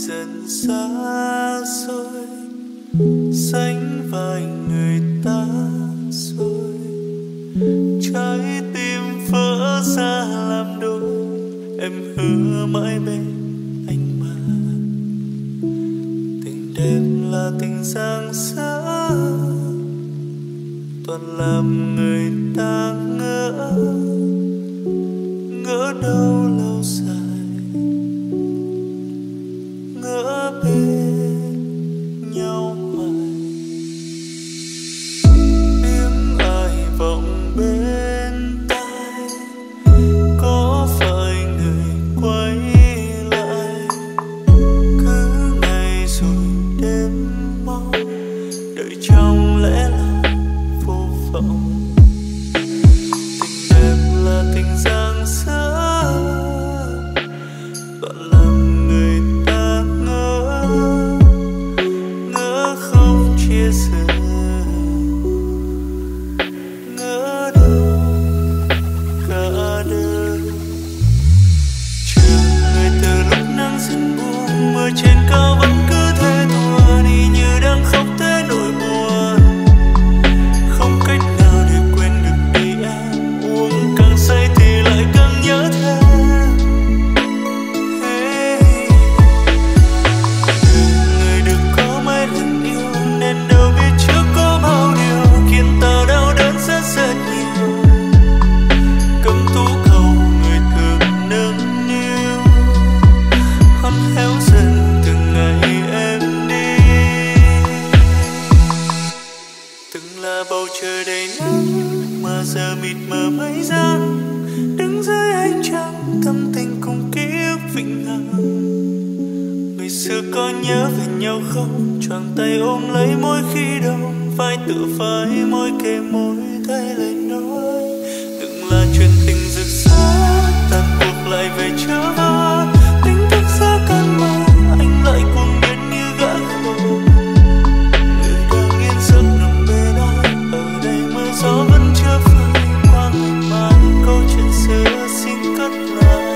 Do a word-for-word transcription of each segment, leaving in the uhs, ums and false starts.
dần xa xôi, sánh vai người ta rồi, trái tim vỡ ra làm đôi. Em hứa mãi bên anh mà, tình đẹp là tình giang dở, toàn làm người ta ngỡ, ngỡ đâu lâu dài, ngỡ bên nhau hoài. Tiếng ai vọng bên tai, có phải người quay lại? Cứ ngày rồi đêm mau, đợi trong lẽ là vô vọng. Tình đẹp là tình giang dở, toàn làm người ta ngỡ, ngỡ không chia sẻ, ngỡ đâu cả đời. Chờ người từ lúc nắng dần buông, mưa trên cao vẫn cứ thế thua đi như đang khóc thế nỗi buồn. Không cách nào để quên được đi em, uống càng say thì lại càng nhớ thêm. Hey. Người được có mấy lần yêu nên đâu biết trước có bao điều khiến ta đau đớn rất rất nhiều. Cấm tú cầu người thường nâng niu, hắt héo dần từng ngày em đi. Từng là bầu trời đầy nắng mà giờ mịt mờ mây giăng, đứng dưới ánh trăng tâm tình cùng ký ức vĩnh hằng. Ngày xưa có nhớ về nhau không, choàng tay ôm lấy mỗi khi đông, vai tựa vai môi kề môi thay lời nói. Từng là chuyện tình rực rỡ, tàn cuộc lại về trở vỡ, tỉnh thức giữa cơn mơ anh lại cuồng biến như gã khờ. Người đang yên giấc nằm bên anh, ở đây mưa gió vẫn chưa phai qua. Ngày mai câu chuyện xưa xin cất lại.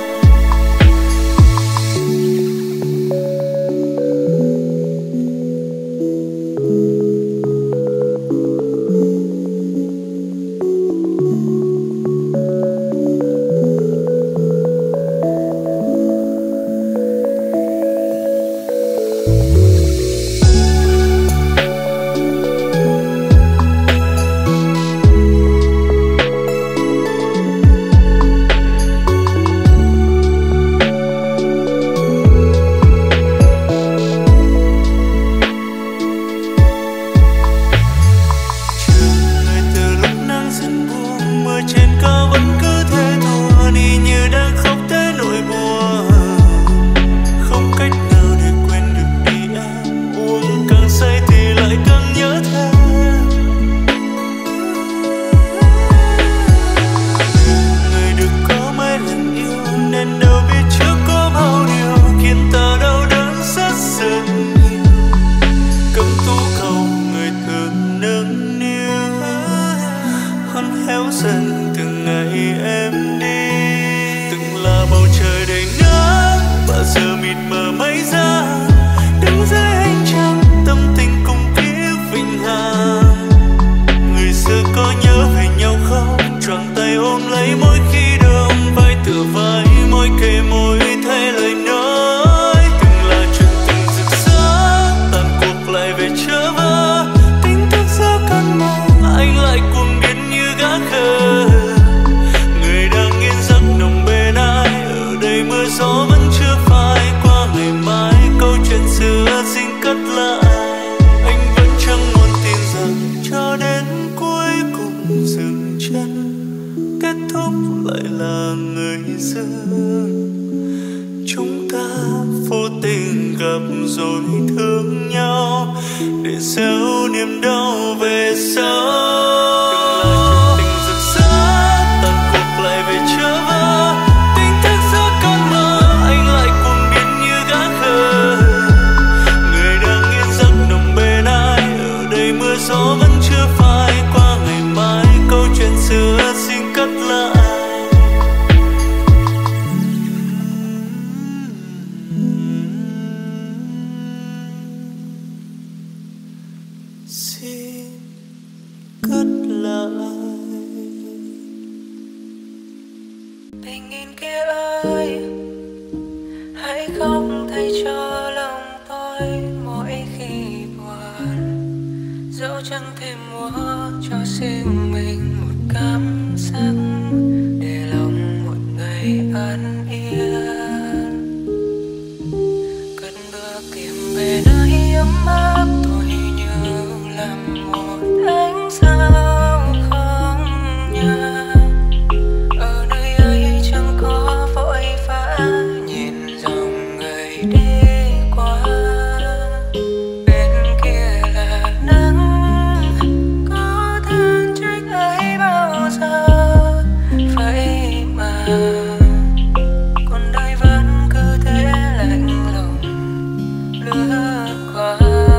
về nơi ấm áp, tôi như là một ánh sao không nhà. Ở nơi ấy chẳng có vội vã, nhìn dòng người đi qua. Bên kia là nắng, có than trách ấy bao giờ vậy mà. Còn đời vẫn cứ thế lạnh lùng lướt qua.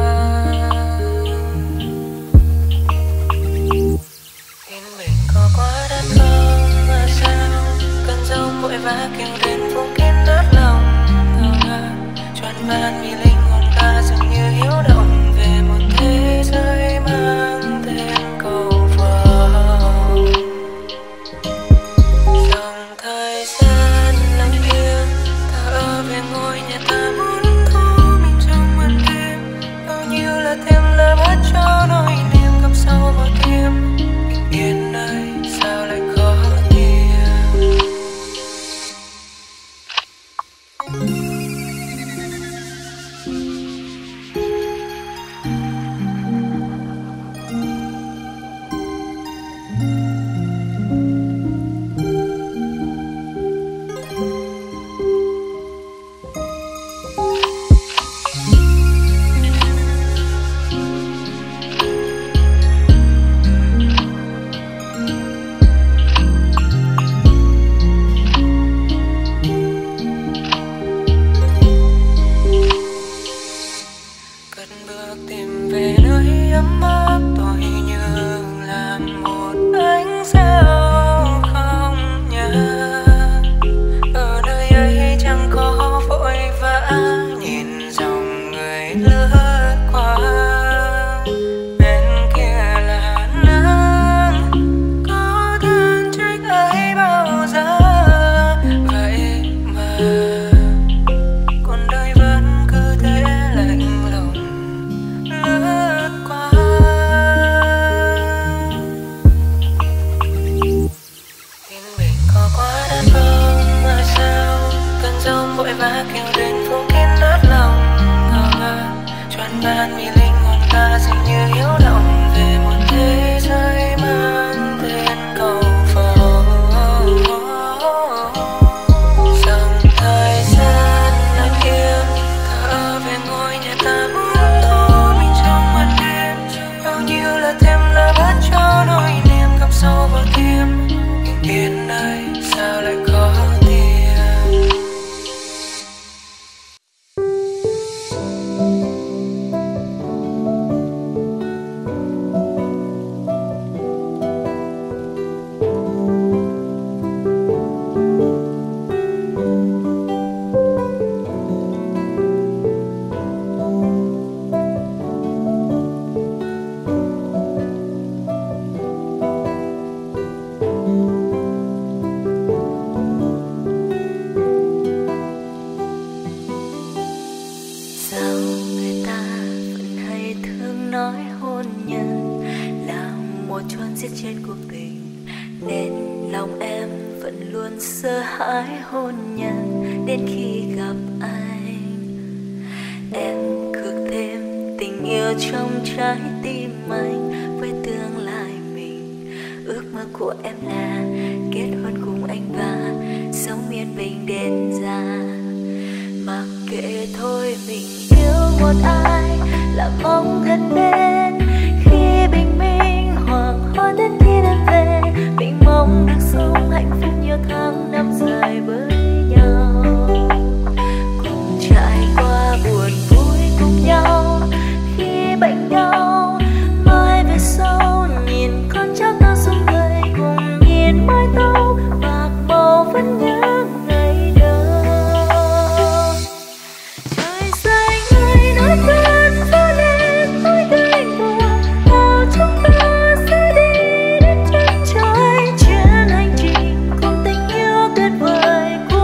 Yên bình có quá đắt không mà sao cơn giông vội vã kêu đến phố kín nát lòng ngào ngạt choáng váng vì linh hồn ta dường như hiếu động về một thế giới mang tên cầu vồng. Dòng thời gian lặng im thở về ngôi nhà ta muốn thu mình trong màn đêm, bao nhiêu là thêm lời hát cho nỗi niềm ngập sâu vào tim. Bình yên nơi sao lại khó tìm. Cất bước tìm về nơi ấm áp, tôi như là một ánh sao không nhà. Ở nơi ấy chẳng có vội vã, nhìn dòng người lướt qua. Bên kia là nắng, có than trách ấy bao giờ vậy mà. Còn đời vẫn cứ thế lạnh lùng lướt qua. Yên bình có quá đắt không mà sao cơn giông vội vã kêu đến phố kín nát lòng ngào ngạt choáng váng vì linh hồn ta dường như hiếu động về một thế giới mang tên cầu vồng. Dòng thời gian lặng im thở về ngôi nhà ta muốn thu mình trong màn đêm, bao nhiêu là thêm lời hát cho nỗi niềm ngập sâu vào tim. Bình yên nơi sao lại khó tìm. Sao người ta vẫn hay thường nói hôn nhân là một choáng giết chết cuộc tình, nên lòng em vẫn luôn sợ hãi hôn nhân đến khi gặp anh. Em khước thêm tình yêu trong trái tim anh với tương lai mình. Ước mơ của em là kết hôn cùng anh và sống yên bình đến già. Mặc kệ thôi mình yêu một ai là mong gần bên, khi bình minh hoàng hôn đến khi em về. Mình mong được sống hạnh phúc nhiều tháng năm dài với nhau, cùng trải qua buồn vui cùng nhau. Khi bệnh đau mai về sau nhìn con cháu ta sống người, cùng nhìn mái tóc bạc màu vẫn nhớ ngày đầu. Trời xanh ơi nói cơn gió lên tôi đầy buồn, nào chúng ta sẽ đi đến chân trời. Chuyến hành trình cùng tình yêu tuyệt vời của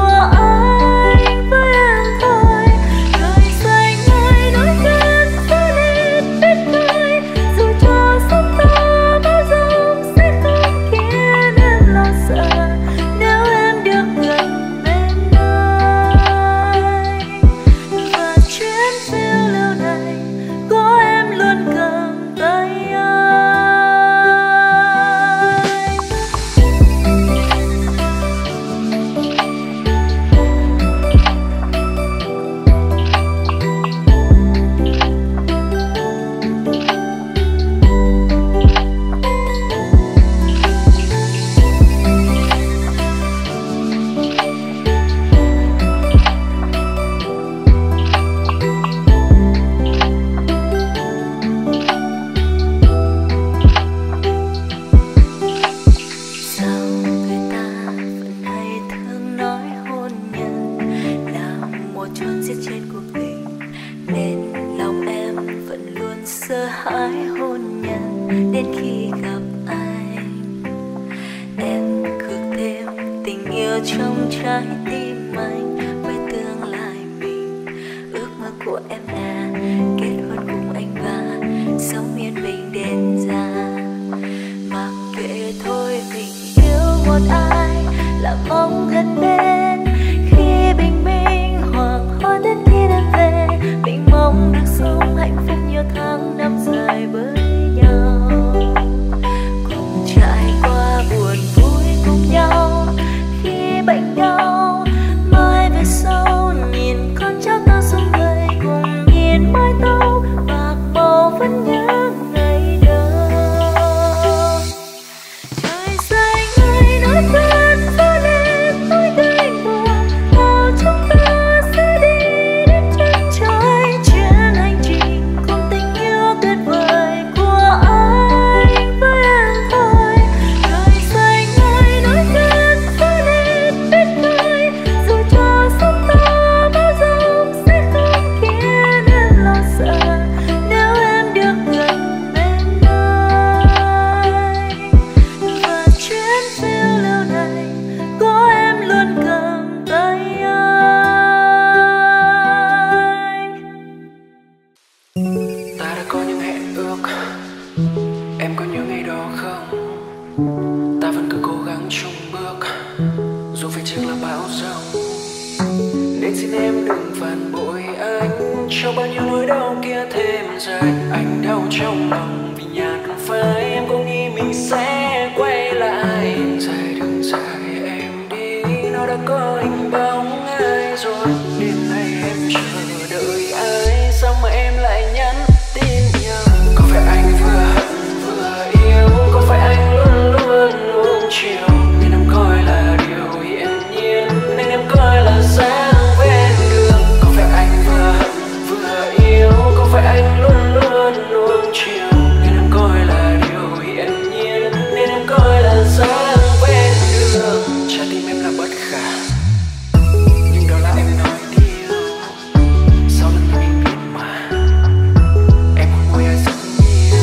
một chốn giết chết cuộc tình, nên lòng em vẫn luôn sợ hãi hôn nhân. Đến khi gặp anh, em khước thêm tình yêu trong trái tim anh. Với tương lai mình, ước mơ của em là kết hôn cùng anh và sống yên bình đến già. Mặc kệ thôi, mình yêu một ai là mong gần bên. Khi bình minh hoàng hôn đến khi em về, mình mong được sống hạnh phúc nhiều tháng năm dài với nhau, cùng trải qua buồn vui cùng nhau. Khi bệnh đau mai về sau, nhìn con cháu ta sống người, cùng nhìn mái tóc bạc màu vẫn nhớ ngày đầu. Trời xanh ơi nói thật cho nên tôi đầy buồn, nào chúng ta sẽ đi đến chân trời. Chuyến hành trình cùng tình yêu tuyệt vời của anh với em thôi. Trời xanh ơi nói thật cho nên biết cười, dù cho sống ta bao dòng sẽ không khiến em lo sợ. Nếu em được gần bên anh, và chuyến phiêu lưu này có em luôn cầm tay anh. Ta đã có những hẹn ước, em có nhớ ngày đó không? Ta vẫn cứ cố gắng chung bước, dù phải chăng là bão giông. Nên xin em đừng phản bội anh, cho bao nhiêu nỗi đau kia thêm dài. Anh đau trong lòng vì nhạt phai, em có nghĩ mình sẽ quay lại. Đường dài đường dài em đi, nó đã có hình bóng ai rồi. Đêm nay em chờ đợi ai, sao mà em lại nhắn tin nhầm? Có phải anh vừa hận vừa yêu, có phải anh luôn luôn nuông chiều, nên em coi là điều hiển nhiên, nên em coi là sáng ven đường. Có phải anh vừa hận vừa yêu, có phải anh luôn luôn nuông chiều, nên em coi là điều hiển nhiên, nên em coi là sáng ven đường. Trái tim em là bất khả, nhưng đó là em nói điều. Sau lần mình biết mà em hôn môi ai rất nhiều.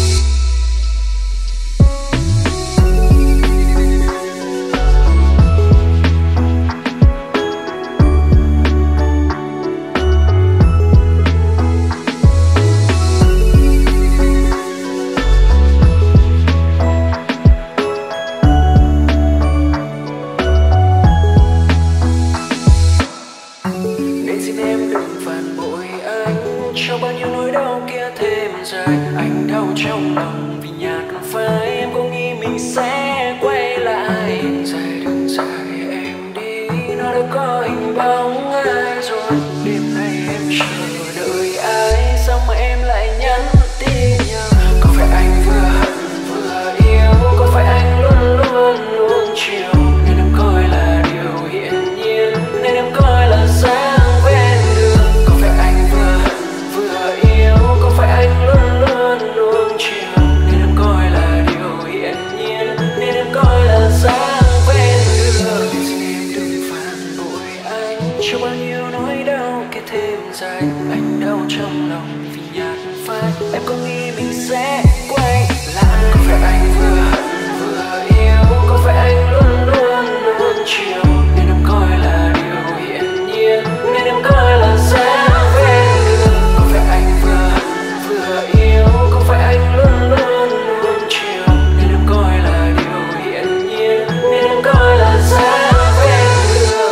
Nên xin em đừng phản bội anh, cho bao nhiêu nỗi đau kia thêm dài. Anh đau trong lòng vì nhạt phai, em có nghĩ mình sẽ quay lại. Đường dài đường dài em đi, nó đã có hình bóng ai rồi. Đêm nay em chờ đợi ai, sao mà em lại nhắn tin nhầm? Có phải anh vừa hận vừa yêu, có phải anh luôn luôn nuông chiều, nên em coi là điều hiển nhiên, nên em coi là sáng ven đường. Có phải anh vừa hận vừa yêu, có phải anh luôn luôn nuông chiều, nên em coi là điều hiển nhiên, nên em coi là sáng ven đường. Nên xin em đừng phản bội anh, cho bao nhiêu nỗi đau kia thêm dài. Anh đau trong lòng vì nhạt phai, em có nghĩ mình sẽ quay lại. Có phải anh vừa hận vừa yêu, có phải anh luôn luôn nuông chiều, nên em coi là điều hiển nhiên, nên em coi là sáng ven đường. Có phải anh vừa hận vừa yêu, có phải anh luôn luôn nuông chiều, nên em coi là điều hiển nhiên, nên em coi là sáng ven đường.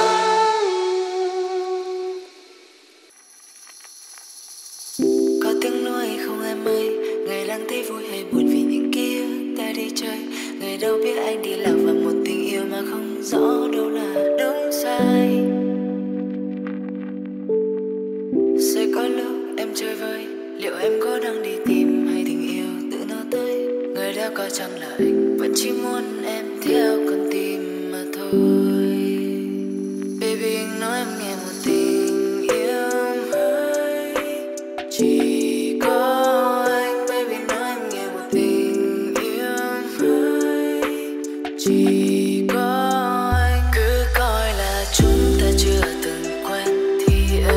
Có tiếng nói không em ơi, người đang thấy vui hay buồn vì những ký ức ta đi chơi. Người đâu biết anh đi lạc vào một tình yêu mà không rõ đâu là đúng sai. Sẽ có lúc em chơi vơi, liệu em có đang đi tìm hay tình yêu tự nó tới? Người đó có chăng là anh, vẫn chỉ muốn em theo con tim mà thôi. Baby anh nói em nghe một tình yêu mới, chỉ có anh. Baby nói em nghe một tình yêu mới, chỉ có anh. Cứ coi là chúng ta chưa từng quen thì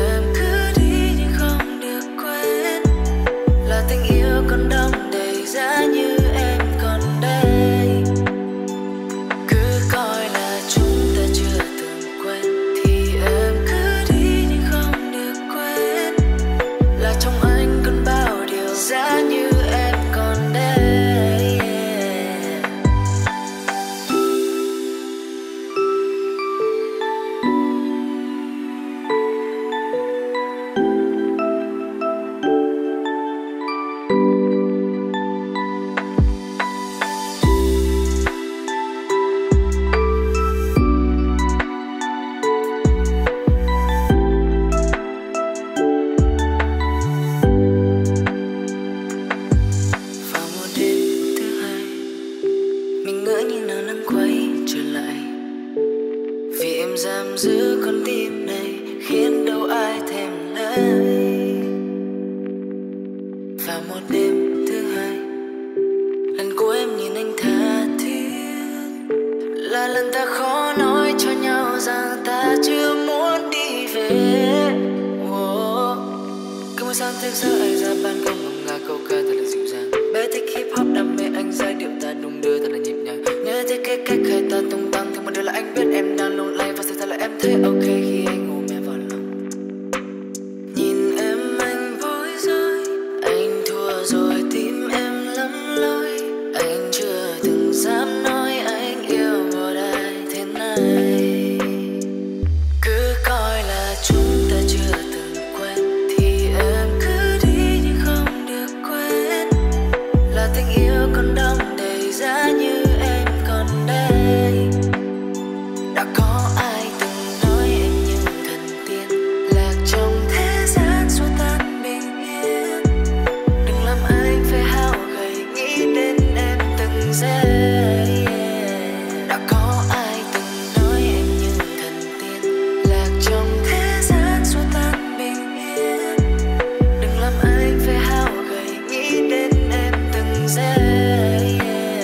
thức giấc anh ra ban công ngâm nga câu ca thật là dịu dàng. Bé thích hip hop đam mê anh giai điệu ta đung đưa thật là nhịp nhàng. Nhớ thấy cái cách hai ta tung tăng thì một điều là anh biết em đang lung lay và sự thật là em thấy ok khi anh ôm em vào lòng. Nhìn em anh bối rối, anh thua rồi tim em lắm lối. Anh chưa từng dám nói anh yêu một ai thế này. Cứ coi là chúng ta chưa từng quen thì em cứ đi nhưng không được quên. Là tình yêu còn đong đầy giá như em còn đây. Đã có ai từng nói em như thần tiên, lạc trong thế gian xua tan bình yên. Đừng làm anh phải hao gầy nghĩ đến em từng giây. Đã có ai từng nói em như thần tiên, lạc trong thế gian xua tan bình yên. Đừng làm anh phải hao gầy nghĩ đến em từng giây.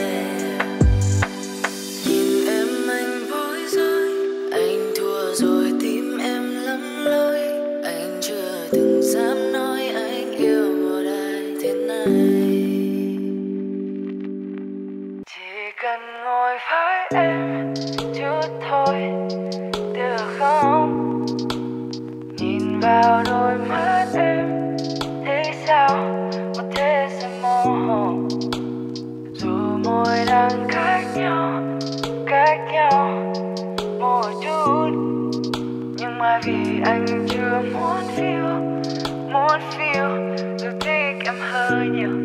Nhìn em anh bối rối, anh thua rồi tim em lắm lối. Anh chưa từng dám nói anh yêu một ai thế này. Chỉ cần ngồi với em chút thôi được không? Nhìn vào đôi mắt em thấy sao một thế giới mơ hồ. Dù môi đang cách nhau, cách nhau một chút, nhưng mà vì anh chưa muốn feel, muốn feel dù thích em hơi nhiều.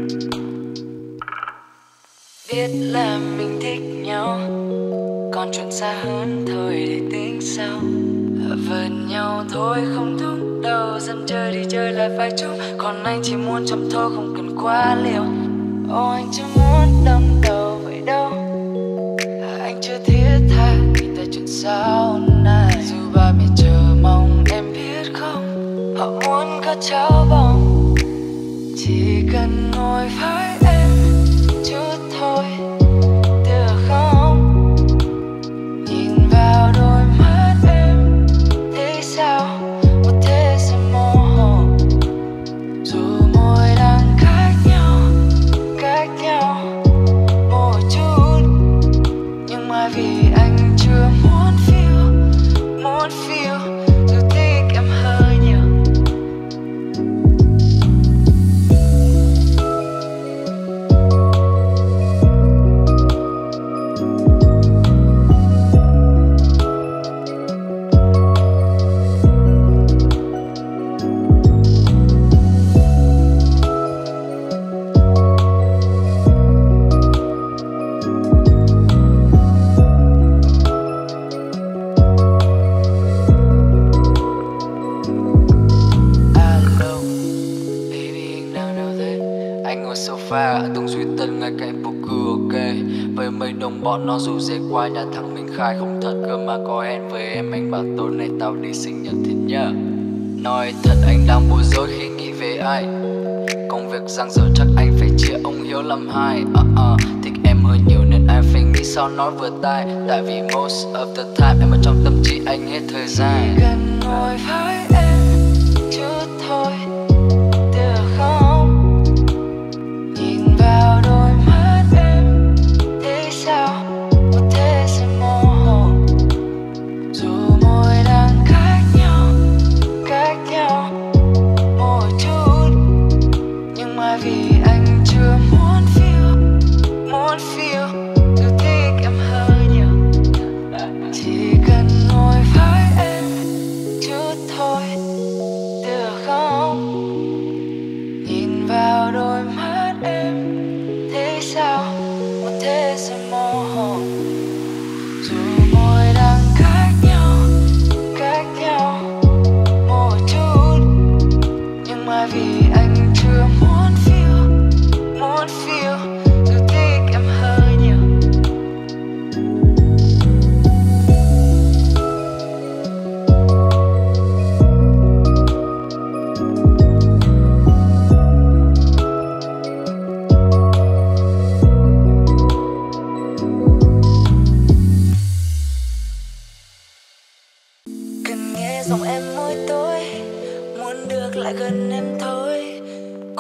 Biết là mình thích nhau, còn chuyện xa hơn thôi để tính sau. Vần nhau thôi không đúng đâu, dần chơi đi chơi lại phải chút. Còn anh chỉ muốn chậm thôi không cần quá liều. Ồ anh chưa muốn đâm đầu vậy đâu. Anh chưa thiết tha nghĩ tới chuyện sau này. Dù ba mẹ chờ mong em biết không, họ muốn có cháu bồng. Chỉ cần ngồi với em chút thôi được không? Nhìn vào đôi mắt em thấy sao một thế giới mơ hồ. Dù môi đang cách nhau, cách nhau một chút, nhưng mà vì anh chưa muốn feel, muốn feel dù thích em hơi nhiều. Tung suy tân ngay cạnh phố cứ ok. Với mấy đồng bọn nó rủ dê qua nhà thằng mình khai không thật cơ mà có hẹn với em. Anh bảo tối nay tao đi sinh nhật thì nhớ. Nói thật anh đang bối rối khi nghĩ về anh. Công việc giang dở chắc anh phải chia ông Hiếu làm hai. uh -uh. Thích em hơi nhiều nên anh phải nghĩ sao nói vừa tai. Tại vì most of the time em ở trong tâm trí anh hết thời gian. Chỉ cần ngồi với em chút thôi được không? Nhìn vào đôi mắt em thấy sao một thế giới mơ hồ. Dù môi đang cách nhau, cách nhau một chút, nhưng mà vì anh chưa muốn feel, muốn feel dù thích em hơi nhiều. Chỉ cần ngồi với em chút thôi được không? Nhìn vào đôi mắt em thấy sao một thế giới mơ hồ. Dù môi đang cách nhau, cách nhau một chút, nhưng mà vì anh chưa muốn feel, muốn feel dù thích em hơi nhiều. Cần nghe giọng em môi tôi, muốn được lại gần em thôi.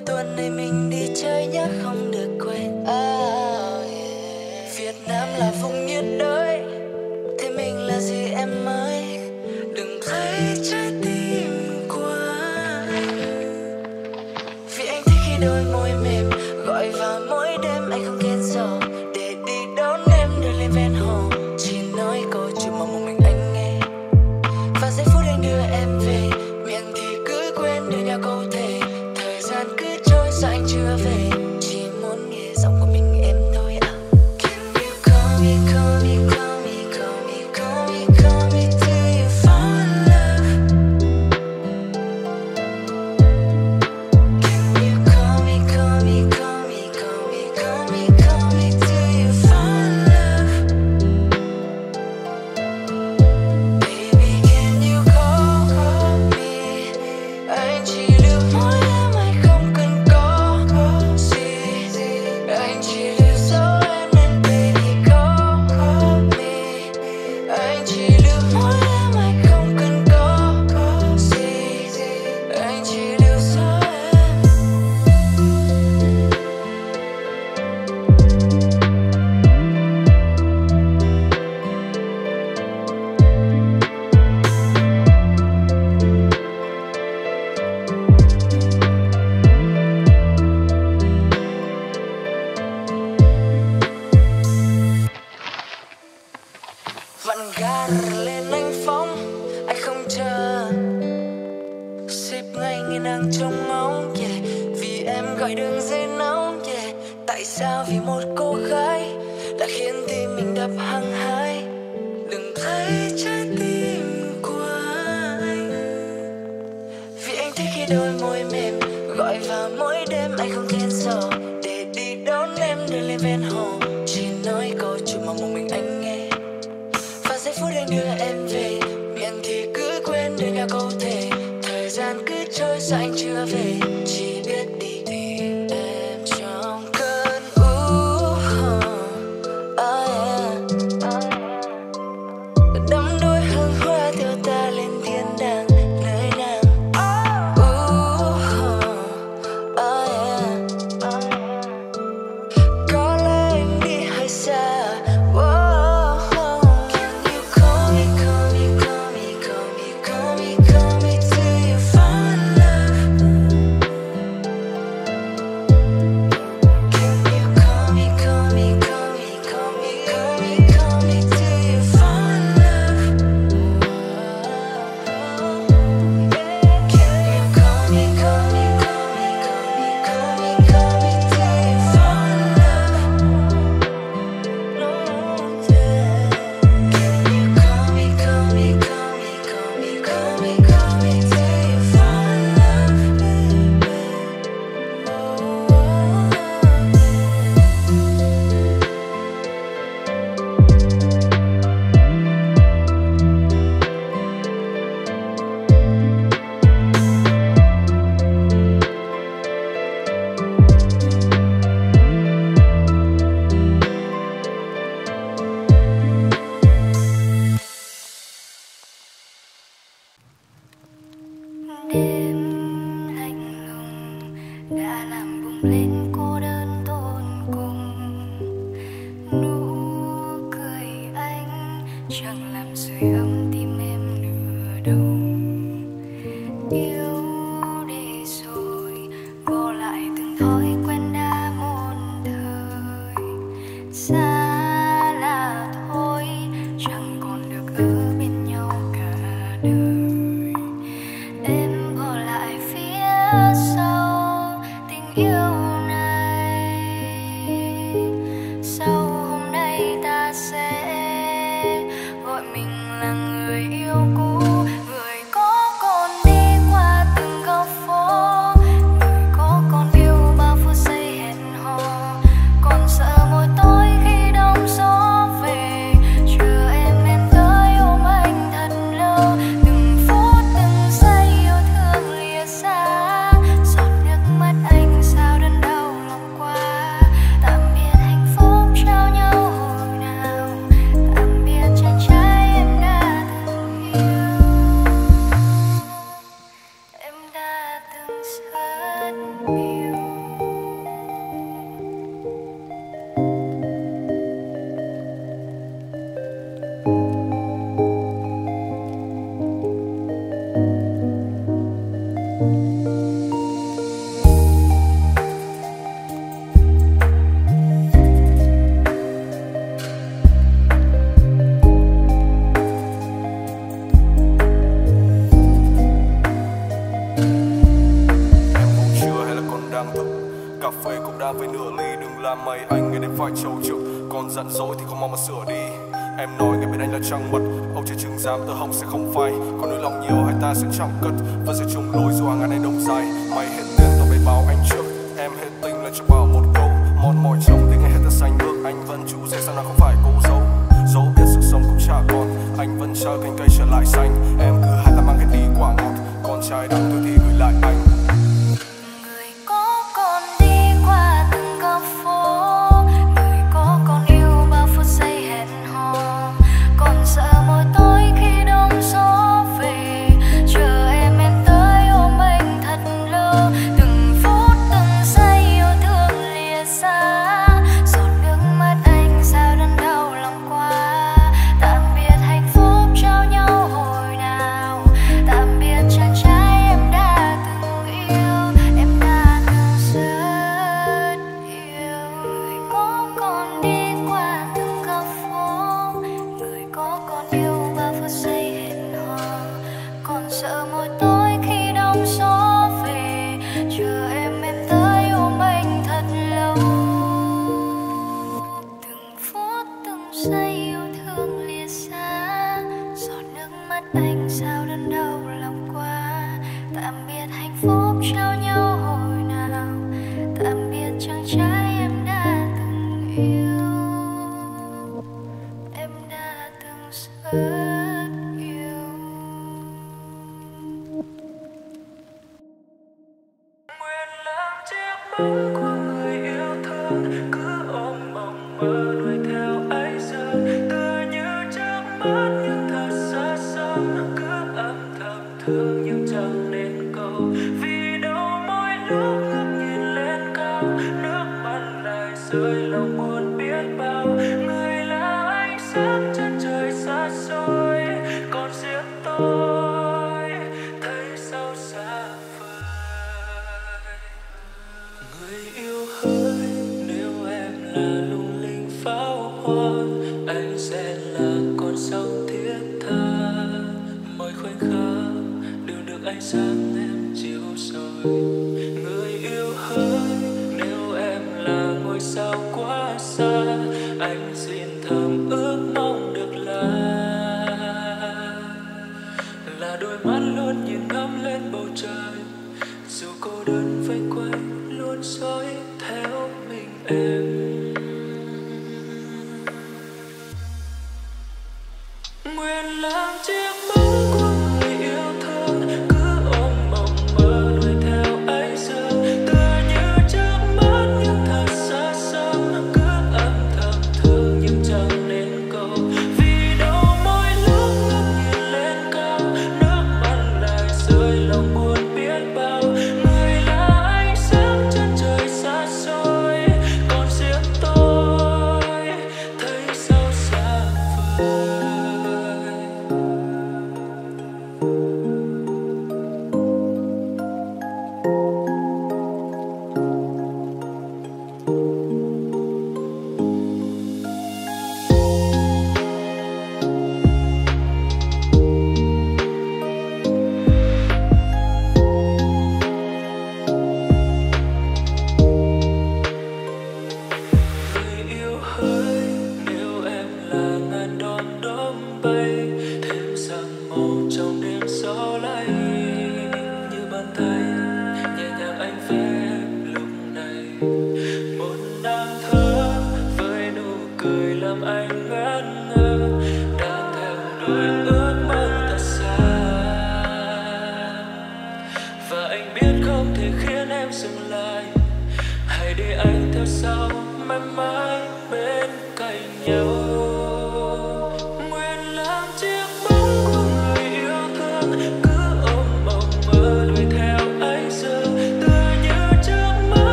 tuần này mình đi chơi nhé, không được quên. Oh, yeah. Việt Nam là vùng nhiệt đới, thế mình là gì em ơi? Đừng thấy trái tim của anh, vì anh thích khi đôi môi mềm gọi vào mỗi đêm. Anh không kết rồi để đi đón em đưa lên ven hồ, chỉ nói câu chuyện mà một mình anh nghe. Và giây phút anh đưa em về, miệng thì cứ quên đưa nhau câu thề. Thời gian cứ trôi sao anh chưa về, chỉ muốn nghe giọng của mình em thôi à. Can you call me, call me, call me, call me, call me, call me till you fall in love. Can you call me, call me, call me, call me, call me, call me till you fall in love. Baby, can you call me? Anh chỉ lưu mỗi em, anh không cần có gì. Anh chỉ lưu dấu em nên baby call me. Anh chỉ lưu mỗi em, anh không cần có gì. Anh chỉ lưu dấu em. Vặn ga lên anh phóng, anh không chờ. Xếp ngay nghiêng đang trông ngóng, yeah. Vì em gọi đường dây nóng, yeah. Tại sao vì một cô gái đã khiến tim mình đập hăng hái. Đừng thấy trái tim của anh, vì anh thích khi đôi môi mềm gọi vào mỗi đêm. Anh không kết rồi để đi đón em đưa lên ven hồ, chỉ nói câu chuyện mà một mình anh nghe. Và giây phút anh đưa em về, miệng thì cứ quên đưa nhau câu thề. Thời gian cứ trôi sao anh chưa về, chỉ biết đi tìm em trong cơn u. Oh yeah. Đắm đuối hương hoa theo ta lên thiên đàng nơi nào. Uh, oh yeah. Có lẽ anh đi hơi xa. Whoa. Can you call me, call me, call me, call me, call me, call me till you fall in love. Can you call me, call me, call me, call me, call me, call me till you fall in love. Can you call me, call me, call me, call me, call me, call me till you fall in love. Can you call me, call me, call me, call me, call me, call me till you fall in love, baby. Đêm lạnh lùng đã làm bùng lên cô đơn tột cùng. Nụ cười anh chẳng làm sưởi ấm tim em nửa đâu. Yêu đi rồi bỏ lại từng thói quen đã muôn thời. Xa là thôi chẳng còn được ở bên nhau cả đời. Em bỏ lại phía sau tình yêu này. Sau hôm nay ta sẽ gọi mình là người yêu cũ, người có còn đi qua từng góc phố, người có còn yêu bao phút giây hẹn hò, còn sợ mỗi tối khi đông gió về. Chờ em em tới ôm anh thật lâu, từng phút từng giây yêu thương lìa xa. Giọt nước mắt anh sao đớn đau lòng qua. Tạm biệt hạnh phúc trao nhau hồi nào, tạm biệt chàng trai em đã từng yêu. Em đã từng rất yêu. Giận dỗi thì không mong mà sửa đi. Em nói ngày bên anh là trăng mật, ông trời chừng dám tơ hồng sẽ không phai. Còn nỗi lòng nhiều hai ta sẽ chẳng cất, vẫn sẽ chung lối dù hàng ngàn anh đông dài. Mày hết tiền tôi phải báo anh trước, em hết tình là cho bảo một câu. Mòn mỏi chồng đến ngày hết ta xanh bước, anh vẫn chú rể sao nào không phải cô dâu. Dẫu biết sự sống cũng chả còn, anh vẫn chờ cành cây trở lại xanh. Em cứ hai ta mang hết đi quả ngọt, con trai đắng tôi thì gửi lại anh.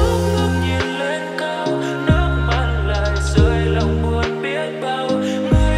Người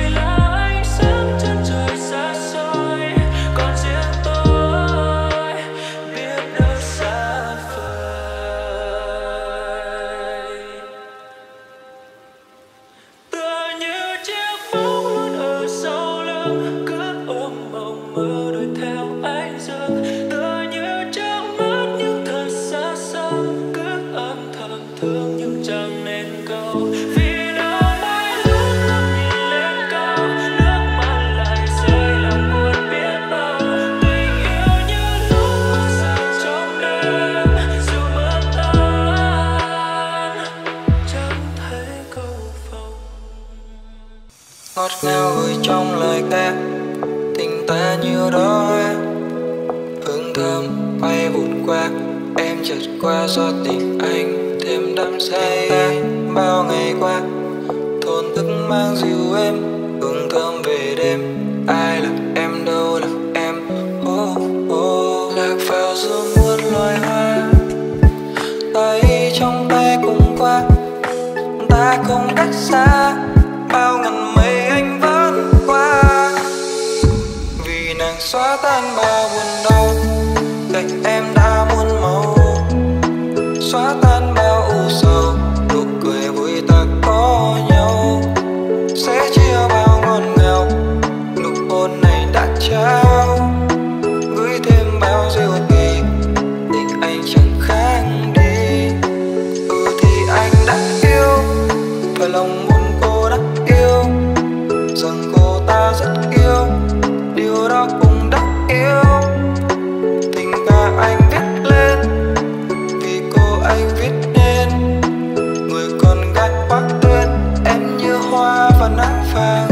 ngọt ngào gửi trong lời ca. Tình ta như đó hương thơm bay vụt qua, em chợt qua do tình anh thêm đắm say. Ta bao ngày qua thổn thức mang dịu em, hương thơm về đêm. Ai là em đâu là em, oh, oh. Lạc vào giữa muôn loài hoa, tay trong tay cùng qua. Ta không cách xa, bao ngàn mây anh vẫn qua. Vì nàng xóa tan bao buồn đau, cạnh em đã muôn màu. Xóa tan bao u sầu, nụ cười vui ta có nhau. Sẽ chia bao ngọt ngào, nụ hôn này đã trao. Gửi thêm bao diệu kỳ, tình anh chẳng khác đi. Ừ thì anh đã yêu, và lòng buồn cô đã yêu. Rằng cô ta rất yêu, điều đó cũng đã yêu. Tình ca anh viết lên, vì cô anh viết nên. Người con gái khoác tên, em như hoa và nắng vàng.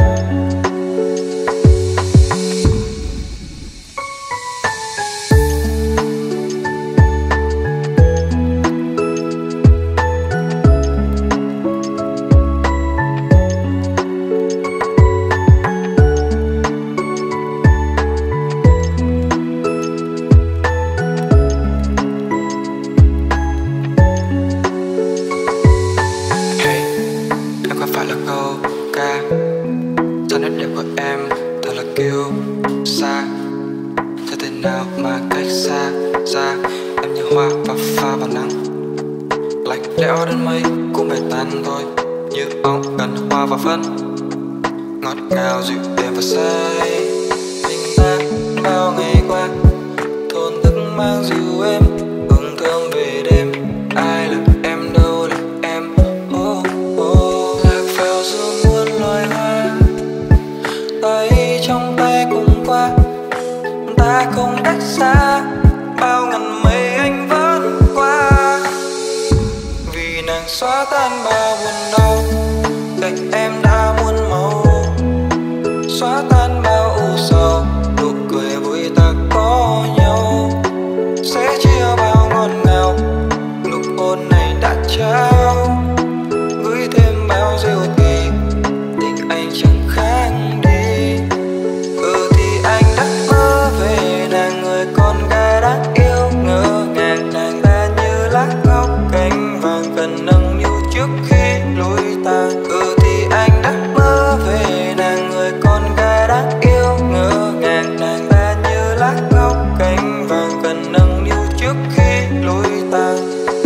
Kiêu xa, thế thế nào mà cách xa ra. Em như hoa và pha vào nắng, lạnh lẽo đến mây cũng phải tan thôi. Như bóng gần hoa và phân, ngọt ngào dịu êm và say. Tình ta bao ngày qua thổn thức mang dịu em, hương thơm về đêm. Ai là em đâu là em, oh, oh. Lạc vào giữa muôn loài hoa, tay trong tay cùng qua. Ta không cách xa, bao ngàn mây anh vẫn qua. Vì nàng xóa tan bao buồn đau, cạnh em đã muôn màu. Xóa tan bao u sầu, nụ cười vui ta có nhau. Sẽ chia bao ngọt ngào, nụ hôn này đã trao. Gửi thêm bao diệu kỳ, tình anh chẳng khác đi. Ừ thì anh đã mơ về nàng, người con gái đáng yêu. Ngỡ ngàng nàng ta như lá ngọc cánh vàng, cần nâng niu trước khi lối ta. Ừ thì anh đã mơ về nàng, người con gái đáng yêu. Ngỡ ngàng nàng ta như lá ngọc cánh vàng, cần nâng niu trước khi lối ta.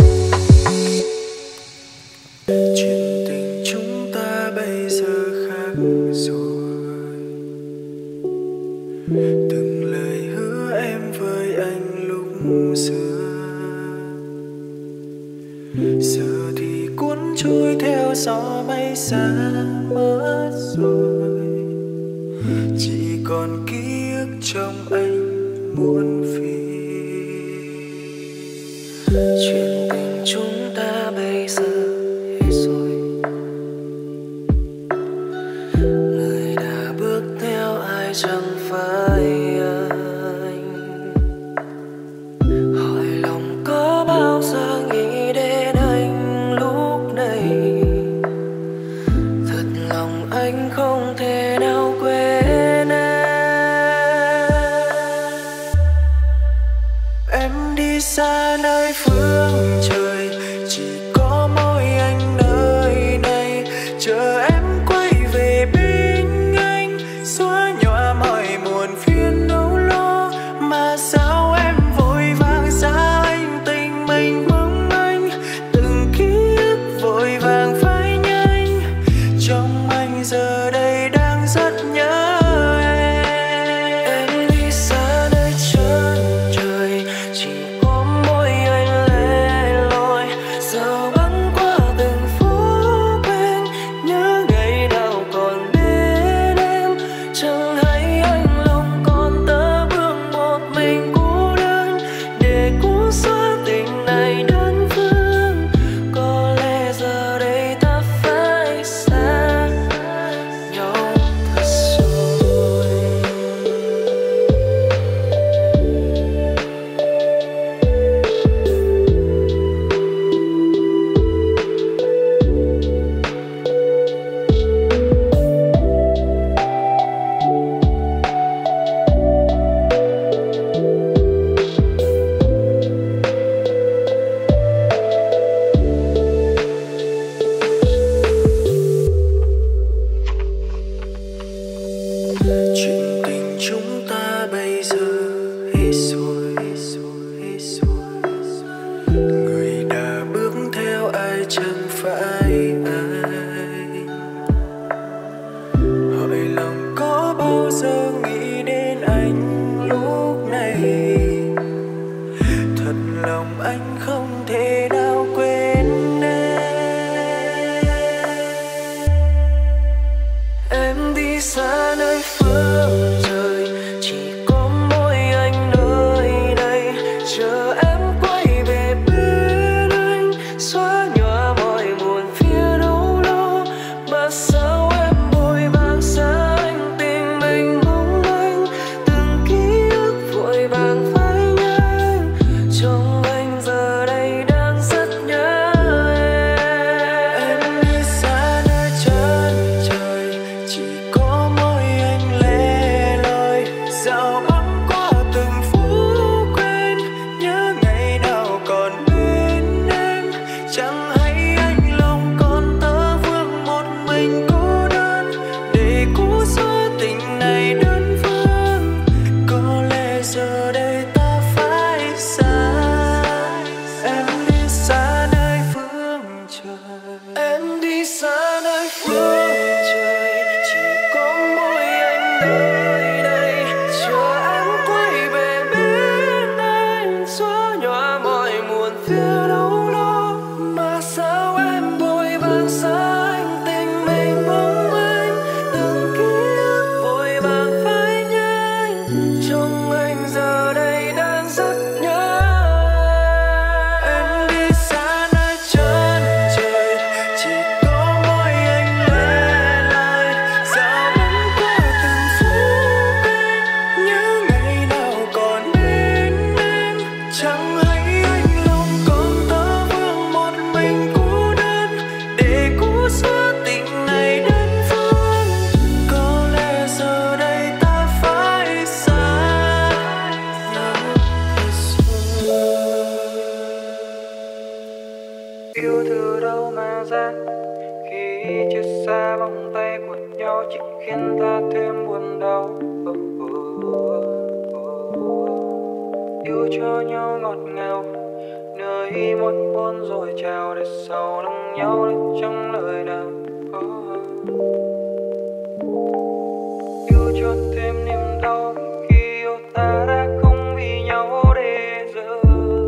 Chuyện tình chúng ta bây giờ khác rồi. Từng lời hứa em với anh lúc xưa, giờ thì cuốn trôi theo gió mây xa mất rồi. Chỉ còn ký ức trong anh muôn phiền. Chuyện tình chúng ta bây giờ hết rồi. Người đã bước theo ai chẳng phải anh. Hỏi lòng có bao giờ nghĩ đến anh lúc này. Thật lòng anh không thể nào quên em. Em đi xa nơi phương trời, chỉ có mỗi anh nơi này. Chờ em quay về bên anh, xóa nhòa mọi muộn phiền âu lo. Mà sao em vội vàng xa anh, tình mình mong anh. Từng ký ức vội vàng phai nhanh, trong anh giờ đây đang rất nhớ em. Em đi xa nơi chân trời, chỉ có mỗi anh lẻ loi. Giờ băng qua từng phố quen, nhớ ngày nào còn bên em. Chẳng hay anh lòng còn tơ bước một mình cô đơn, để cố xóa tình này đơn phương. Có lẽ giờ đây ta phải xa nhau. Chuyện tình chúng ta bây giờ hết rồi, người đã bước theo ai chẳng phải ai. Hỏi lòng có bao giờ nghĩ đến anh lúc này, thật lòng anh không thể nào quên em. Em đi xa nơi phương trời, chỉ có mỗi anh nơi đây. Chờ em quay về bên anh, xóa nhòa mọi muộn phía đâu đó. Mà sao em vội vàng xa anh, tình mình mong manh, từng ký ức vội vàng phai nhanh. Trong anh giờ đây đang rất nhớ em. Em đi xa nơi chân trời, chỉ có mỗi anh lẻ loi. Dạo băng qua từng phút quên, nhớ ngày nào còn bên em. Chẳng hay anh lòng còn tơ vương một mình cô đơn, để cố xóa tình này đơn phương. Có lẽ giờ đây ta phải xa. Em đi xa nơi phương trời, em đi xa nơi phương trời, chỉ có mỗi anh nơi đây. Chờ em quay về bên anh, xóa nhòa mọi muộn phía đâu đó. Mà sao em vội vàng xa anh, tình mình mong manh, từng ký ức vội vàng phai nhanh. Trong anh giờ đây đang rất nhớ em. Đi xa nơi chân trời, chỉ có mỗi anh lẻ loi. Dạo băng qua từng phút quên, nhớ ngày nào còn bên em. Chẳng hay anh lòng còn tơ vương một mình cô đơn, để cố xóa tình này đơn phương. Có lẽ giờ đây ta phải xa nhau rồi. Yêu từ đâu mà ra, khi chia xa vòng tay của nhau chỉ khiến ta thêm buồn đau. Yêu cho nhau ngọt ngào, nơi một hôn rồi chào, để sau lưng nhau để chẳng lời nào. Yêu cho thêm niềm đau, khi yêu ta đã không vì nhau để giờ.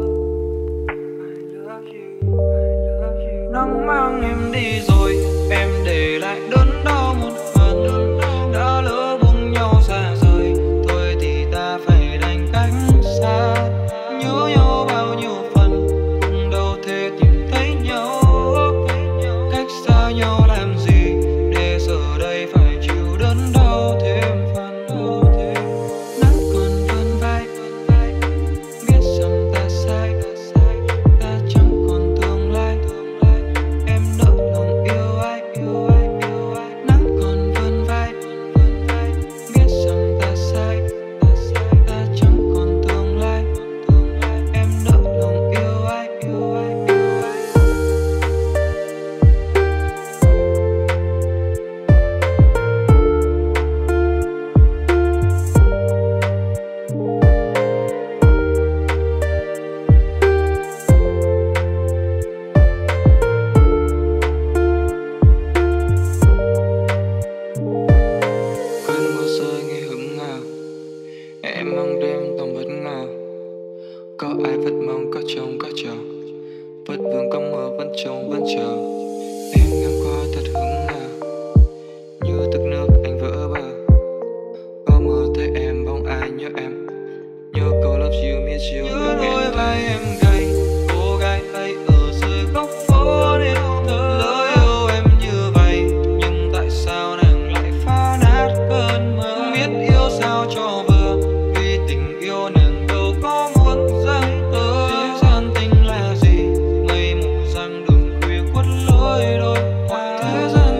I love you, I love you. Nắng mang em đi rồi, em để lại đớn đau một phần. Đã lỡ buông nhau xa rời, thôi thì ta phải đành cách xa. Nhớ nhau bao nhiêu phần, cũng đâu thể tìm thấy nhau. Cách xa nhau làm gì, để giờ đây phải chịu đớn đau thêm phần. Nắng còn vươn vai, biết rằng ta sai, ta chẳng còn tương lai. Em nỡ lòng yêu ai, nắng còn vươn vai, biết rằng ta sai, ta chẳng còn tương lai. Em nỡ lòng yêu ai, yêu ai, yêu ai. Cơn mưa rơi nghe hững ngào, em mong đêm còn bất ngờ. Có ai vẫn mong có trông có chờ, vẫn vương có mưa vẫn trông vẫn chờ. Em ngang qua thật hững ngào, như tức nước anh vỡ bờ. Có mưa thấy em bóng ai nhớ em, nhớ câu love you miss you. Nhớ đôi vai em gầy, cô gái ấy ở dưới góc phố nên thơ. Lỡ yêu em như vậy, nhưng tại sao nàng lại phá nát cơn mơ? Không biết yêu sao cho vừa, vì tình yêu nàng đâu có muốn dâng tơ. Thế gian tình là gì, mây mù giăng đường khuya quất lối đôi hoa. Thế gian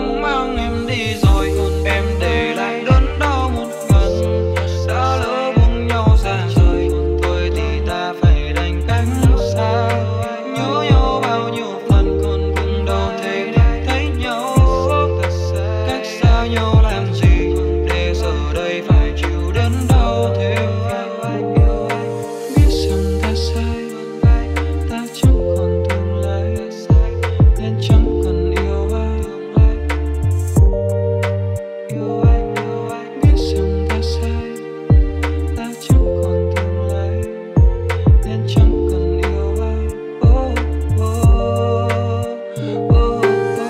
nắng mang em đi rồi, em để lại đớn đau một phần. Đã lỡ buông nhau xa rời, thôi thì ta phải đành cách xa. Nhớ nhau bao nhiêu phần còn cùng đâu thể để thấy nhau. Cách xa nhau làm gì để giờ đây phải chịu đớn đau thêm. Biết rằng ta sai, ta chẳng còn tương lai, nên chẳng cần yêu ai. Biết rằng ta sai, ta chẳng còn tương lai, nên chẳng cần yêu ai. Oh, oh, oh, oh, oh, oh.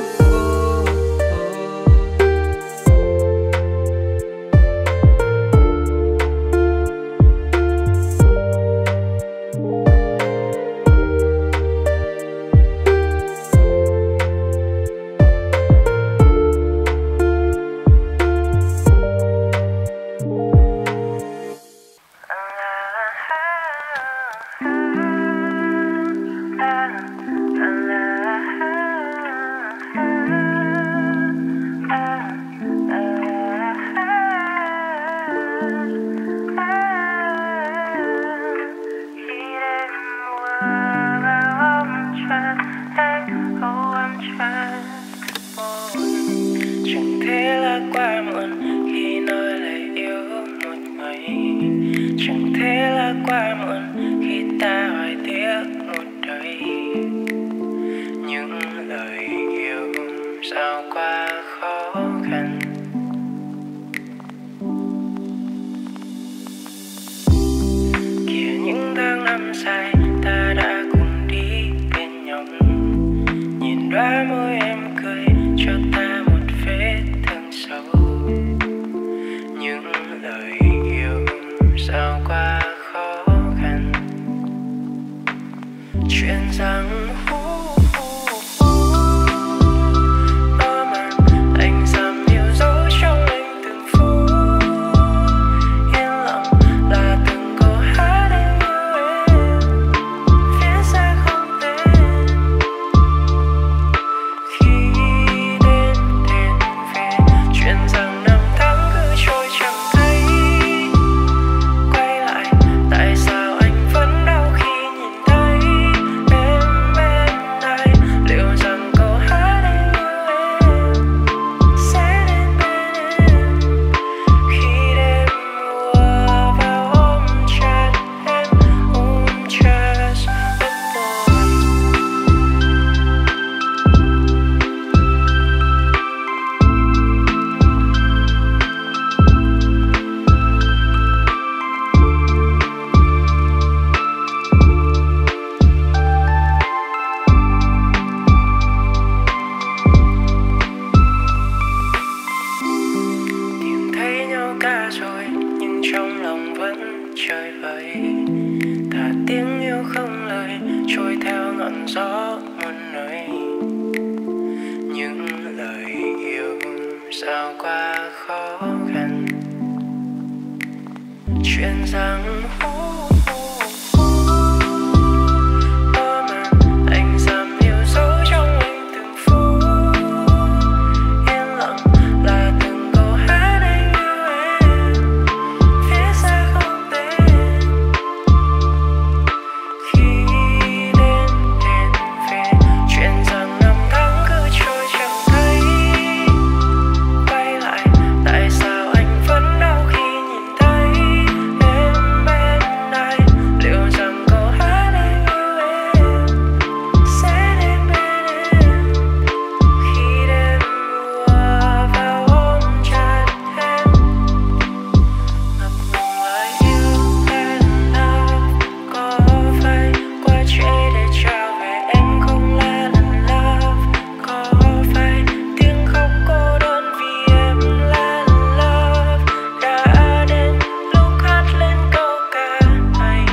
Chẳng thể là quá muộn khi nói lời yêu một ngày. Chẳng thể là quá muộn khi ta hỏi tiếc một đời. Những lời yêu sao quá khó khăn. Kìa những tháng năm dài ta đã cùng đi bên nhau. Nhìn đóa môi em cười cho ta một vết thương sâu. Những lời yêu sao quá khó khăn. Chuyện rằng anh dám yêu dấu trong anh từng phút. Yên lặng là từng câu hát anh yêu em, viết ra không tên. Khi đến đến về, chuyện rằng năm tháng cứ trôi chẳng thấy. Quay lại, tại sao anh vẫn đau khi nhìn thấy em bên đây. Liệu rằng câu hát anh yêu em sẽ đến bên em khi đêm mùa vào ôm chặt em, ôm chặt bên môi. Tìm thấy nhau cả rồi nhưng trong lòng vẫn chơi vơi. Thả tiếng yêu không lời trôi theo ngọn gió muôn nơi. Những lời yêu sao quá khó khăn. Chuyện rằng anh dám yêu dấu trong anh từng phút. Yên lặng là từng câu hát anh yêu em, viết ra không tên. Khi đến đến về, chuyện rằng năm tháng cứ trôi chẳng thấy. Quay lại, tại sao anh vẫn đau khi nhìn thấy em bên đây. Liệu rằng câu hát anh yêu em sẽ đến bên em khi đêm mùa vào ôm chặt em. Ngập ngừng lời yêu and love, có phải quá trễ để trao về em không là lần love. Có phải tiếng khóc cô đơn vì em là lần love. Đã đến lúc hát lên câu ca này.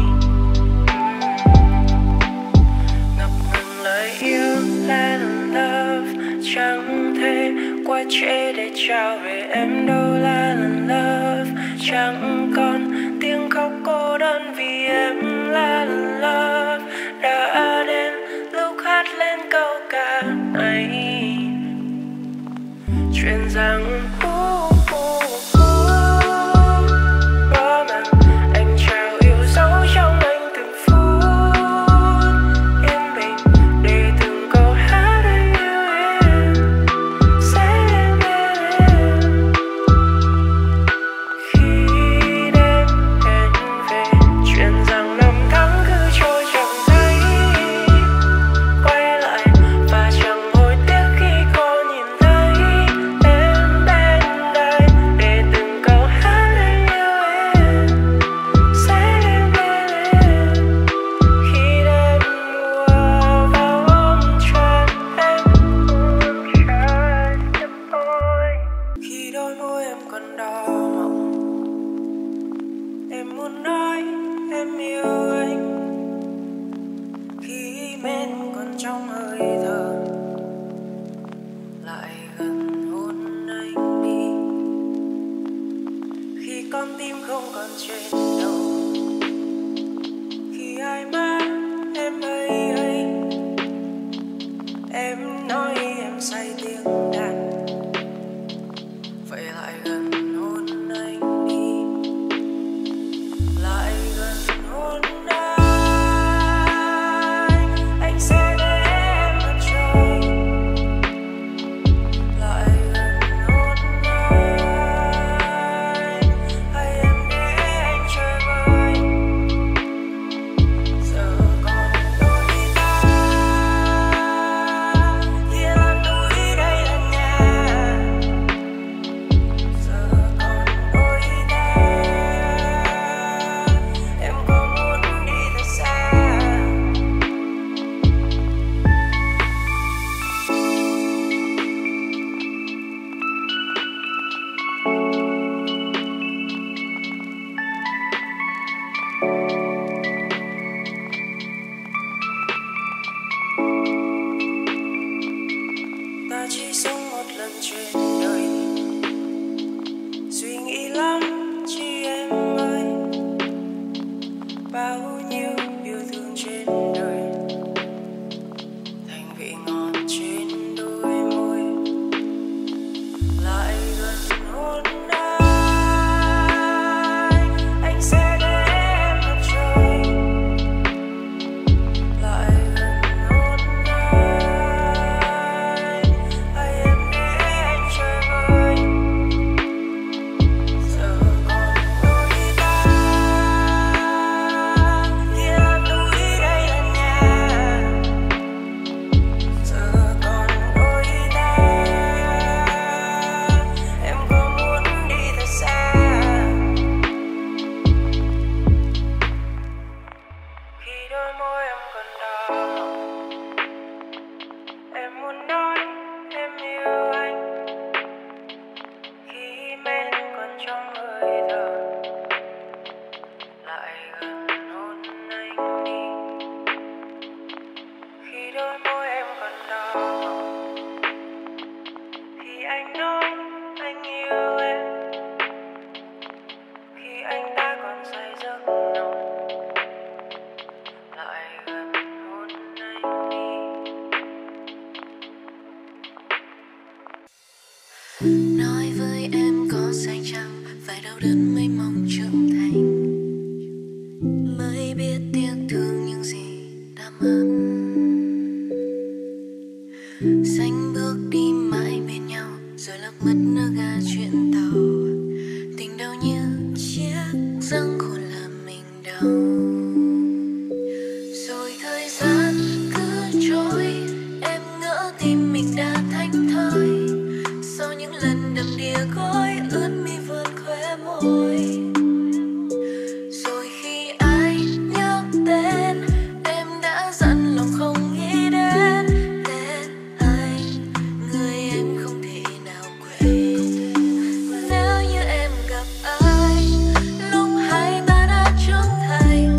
Ngập ngừng lời yêu là lần love, chẳng thể quá trễ để trao về em đâu là lần love. Chẳng còn tiếng khóc cô đơn vì em là lần love. Đã đến lúc hát lên câu ca này. chuyện rằng nói với em có sai chăng phải đau đớn mới mong trưởng thành, mới biết tiếc thương những gì đã mất. Xanh bước đi mãi bên nhau rồi lạc mất nước ga chuyến tàu, tình đau như chiếc răng khôn làm mình đau. Rồi thời gian cứ trôi, em ngỡ tim mình đã thánh thơi. Sau những lần đầm đìa gối ướt mi vươn khóe môi, rồi khi ai nhắc tên em đã dặn lòng không nghĩ đến tên anh, người em không thể nào quên. Nếu như em gặp ai lúc hai ta đã trưởng thành,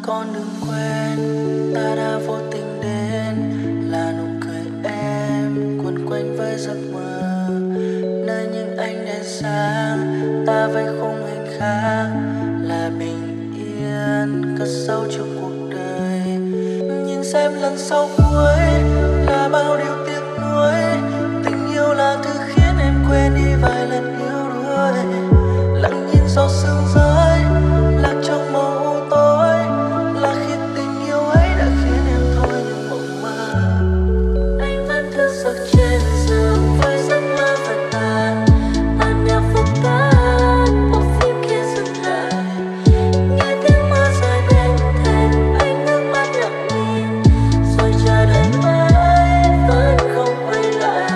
con đừng quên ta đã vô tình đến, là nụ cười em quấn quanh với giấc mơ. Nơi những ánh đèn sáng ta vây khung hình khác, là bình yên cất sâu trong cuộc đời. Nhìn xem lần sau cuối là bao điều tiếc nuối, tình yêu là thứ khiến em quên đi vài lần yếu đuối. Lặng nhìn gió sương rơi lạc trong màu u tối, là khi tình yêu ấy đã khiến em thôi những mộng mơ. Anh vẫn thức giấc trên giường với giấc mơ vỡ tan, tan nhạc phút tan bộ phim kia dừng lại. Nghe tiếng mưa rơi bên thềm, anh nước mắt lặng nhìn, rồi chờ đợi mãi vẫn không quay lại.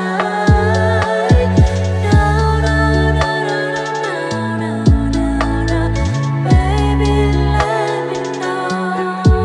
No, no, no, no, no, no, no, no. Baby, let me know.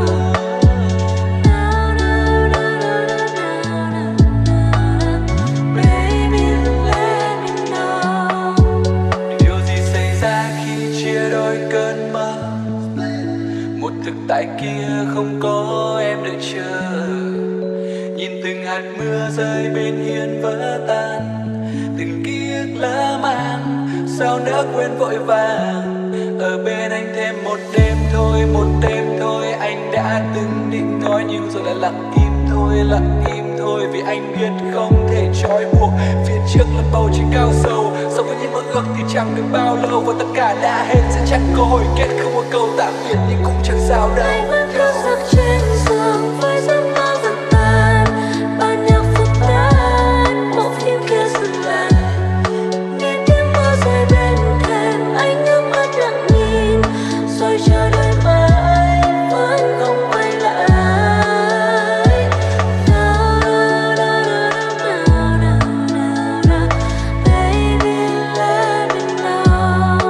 No, no, no, no, no, no, no. Baby, let me know. Điều gì xảy ra khi chia đôi cơn mơ, một thực tại kia không có em đợi chờ. Nhìn từng hạt mưa rơi bên hiên vỡ tan, từng ký ức lỡ mang sao nỡ quên vội vàng. Ở bên anh thêm một đêm thôi, một đêm thôi. Anh đã từng định nói nhưng rồi lại lặng im thôi, lặng im thôi. Vì anh biết không thể trói buộc, phía trước là bầu trời cao sâu. Sống với những mơ ước thì chẳng được bao lâu, và tất cả đã hết sẽ chẳng có hồi kết. Không có câu tạm biệt nhưng cũng chẳng sao đâu. Anh vẫn thức giấc trên giường với giấc mơ vỡ tan, ban nhạc phút tan bộ phim kia dừng lại. Nghe tiếng mưa rơi bên thềm, anh nước mắt lặng nhìn, rồi chờ đợi mãi vẫn không quay lại. No, no, no, no, no, no, no. Baby, let me know.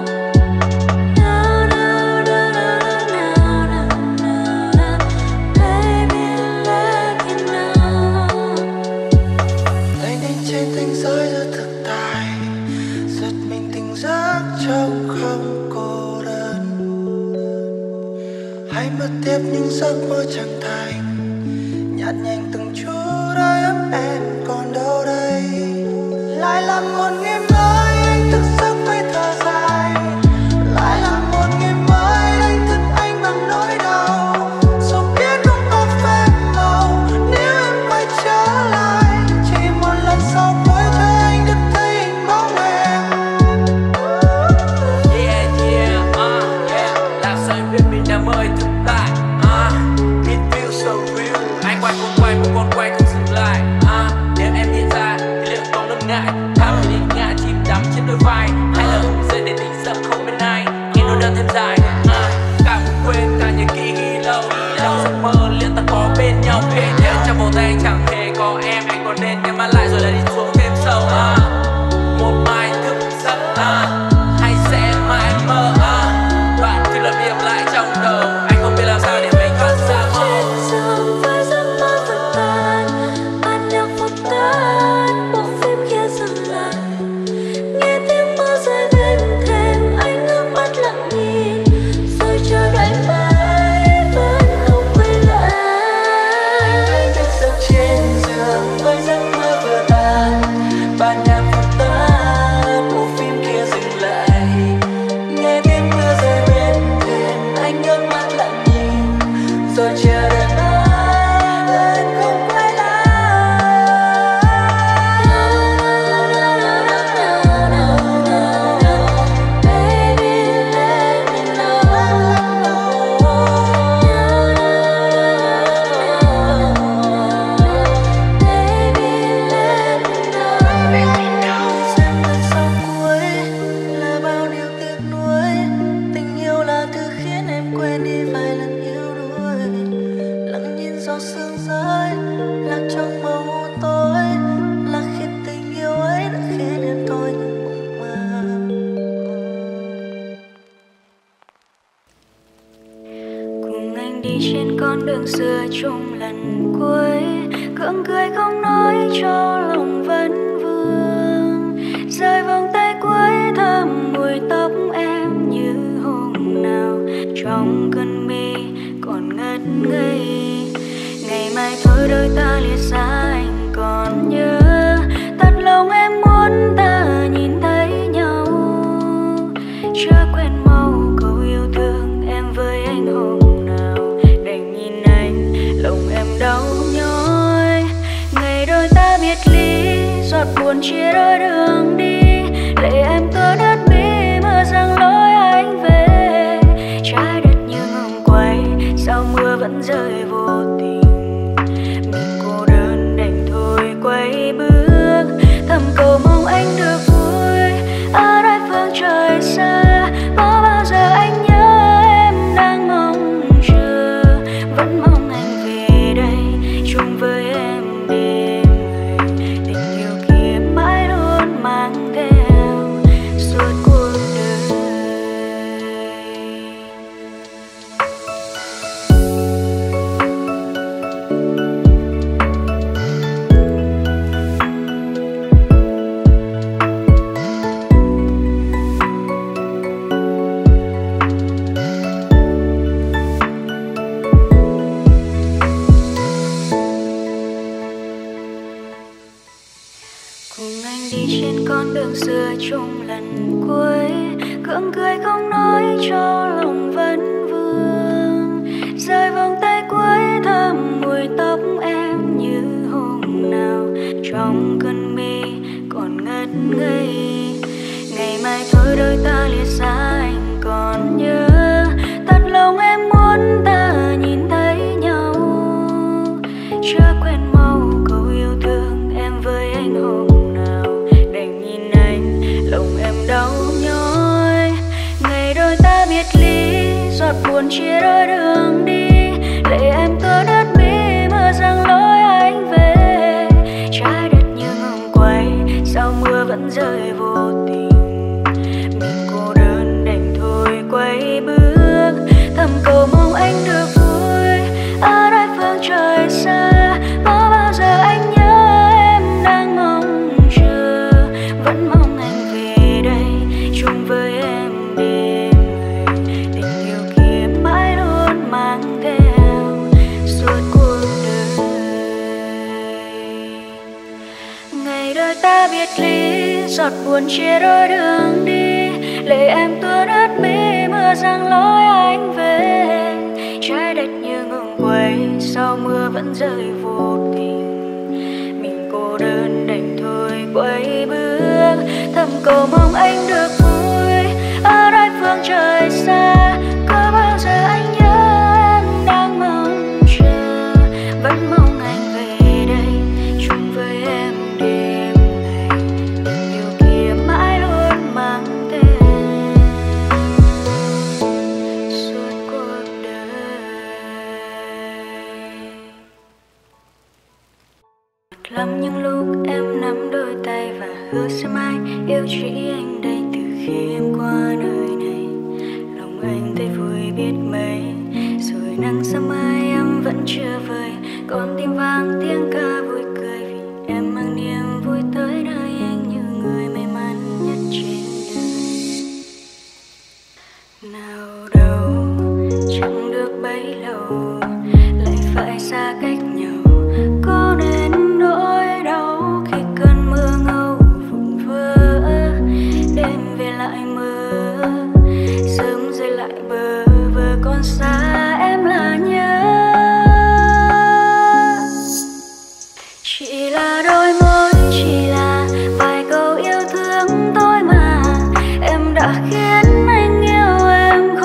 No, no, no, no, no, no, no. Baby, let me know. Anh đi trên thế giới giữa thực tại, giật mình tỉnh giấc trong không cô đơn. Hãy bước tiếp những giấc mơ chẳng thành, nhạt nhành từng chút ái ấm em còn đâu đây. Lại là một ngày mới anh thức giấc với thở dài, lại là một ngày mới anh thức anh bằng nỗi đau. Dù biết không có phép màu nếu em quay trở lại, chỉ một lần sau cuối cho anh được thấy hình bóng em. Yeah, yeah, uh, yeah. Làm sao em biết mình đang mơ thực tại, uh, it feels so real. Anh quay không quay, một con quay không dừng lại, uh, nếu em hiện ra thì liệu có ngần ngại, thả mình đi ngã chìm đắm trên đôi vai, hay là hùng rơi để tỉnh giấc không bên ai, nghe nỗi đau thêm dài, uh, cả muốn quên cả những ký ghi lâu. Trong giấc mơ liệu ta có bên nhau về, nếu trong vòng tay anh chẳng hề có em, anh còn nên nhắm mắt lại rồi lại đi xuống thêm sâu, uh, một mai thức giấc, uh, hay sẽ mãi mơ, uh, đoạn thì lặp điệp lại trong đầu, anh không biết làm sao để mình thoát ra mơ. Trên giường với giấc mơ vỡ tan, ban nhạc phút tan bộ phim kia dừng lại. Nghe tiếng mưa rơi bên thềm, anh nước mắt lặng nhìn, rồi chờ đợi mãi vẫn không quay lại. Anh vẫn thức giấc trên giường với giấc mơ vừa tan, ban nhạc phút tan bộ phim kia dừng lại. Nghe tiếng mưa rơi bên thềm, anh nước mắt lặng nhìn, rồi chờ đợi mãi vẫn không quay lại. No, no, no, no, no. Baby, let me know. No, no, no, no. Baby, let me know. Xem lần sau cuối là bao điều tiếc nuối, tình yêu là thứ khiến em quên đi vài lần yếu đuối. Lặng nhìn gió sương rơi lạc trong màu u tối, là khi tình yêu ấy đã khiến em thôi những mộng mơ. Cùng anh đi trên con đường xưa chung lần cuối, cưỡng cười không nói cho lòng vẫn vương. Rơi vòng tay cuối thơm mùi tóc em như hôm nào, trong cơn mê chưa quen mau câu yêu thương em với anh hôm nào. Đành nhìn anh lòng em đau nhói, ngày đôi ta biệt ly giọt buồn chia đôi đường đi. Lệ em tơ đất mi mơ rằng lối anh về, trái đất như ngừng quay sao mưa vẫn rơi vô tình. Mình cô đơn đành thôi quay bước, thầm cầu mong anh được vui ở nơi phương trời xa. Có bao giờ anh nhớ em đang mong chờ, vẫn mong anh về đây chung với em đêm ngày. Tình yêu kia mãi luôn mang theo suốt cuộc đời. Cùng anh đi trên con đường xưa chung lần cuối, cưỡng cười không nói cho lòng vẫn vương. Rơi vòng tay cuối thơm mùi tóc em như hôm nào, trong cơn mê còn ngất ngây. Ngày mai thôi đôi ta lìa xa anh còn nhớ, thật lòng em muốn ta nhìn thấy nhau. Chưa quen mau câu yêu thương em với anh hôm nào. Đành nhìn anh lòng em đau nhói, ngày đôi ta biệt ly giọt buồn chia đôi đường đi. Lệ em tơ đất mi mơ rằng lối anh về, trái đất như ngừng quay sao mưa vẫn rơi vô tình. Mình cô đơn đành thôi quay bước, thầm cầu mong anh được vui ở nơi phương trời xa. Có bao giờ anh nhớ em đang mong chờ, vẫn mong anh về đây chung với em đêm ngày. Tình yêu kia mãi luôn mang theo suốt cuộc đời. Ngày đôi ta biệt ly giọt buồn chia đôi đường đi. Lệ em tuôn ướt mi mưa rằng lối anh về, trái đất như ngừng quay sao mưa vẫn rơi vô tình. Mình cô đơn đành thôi quay bước, thầm cầu mong anh được vui ở nơi phương trời xa. Có bao giờ anh nhớ em đang mong chờ, vẫn mong anh về đây chung với em đêm ngày. Tình yêu kia mãi luôn mang theo suốt cuộc đời. Lắm những lúc em nắm đôi tay và hứa sẽ mãi yêu chỉ anh đây. Từ khi em qua nơi này, lòng anh thấy vui biết mấy. Rồi nắng sớm mai em vẫn chưa vời, con tim vang tiếng ca vui cười. Vì em mang niềm vui tới nơi anh như người may mắn nhất trên đời. Nào đâu chẳng được bấy lâu, lại phải xa cách nhau. Có nên nỗi đau khi cơn mưa ngâu vụn vỡ, đêm về lại mơ, sớm rơi lại bờ vơ còn xa em là nhớ. Chỉ là đôi môi, chỉ là vài câu yêu thương thôi mà, em đã khiến anh yêu em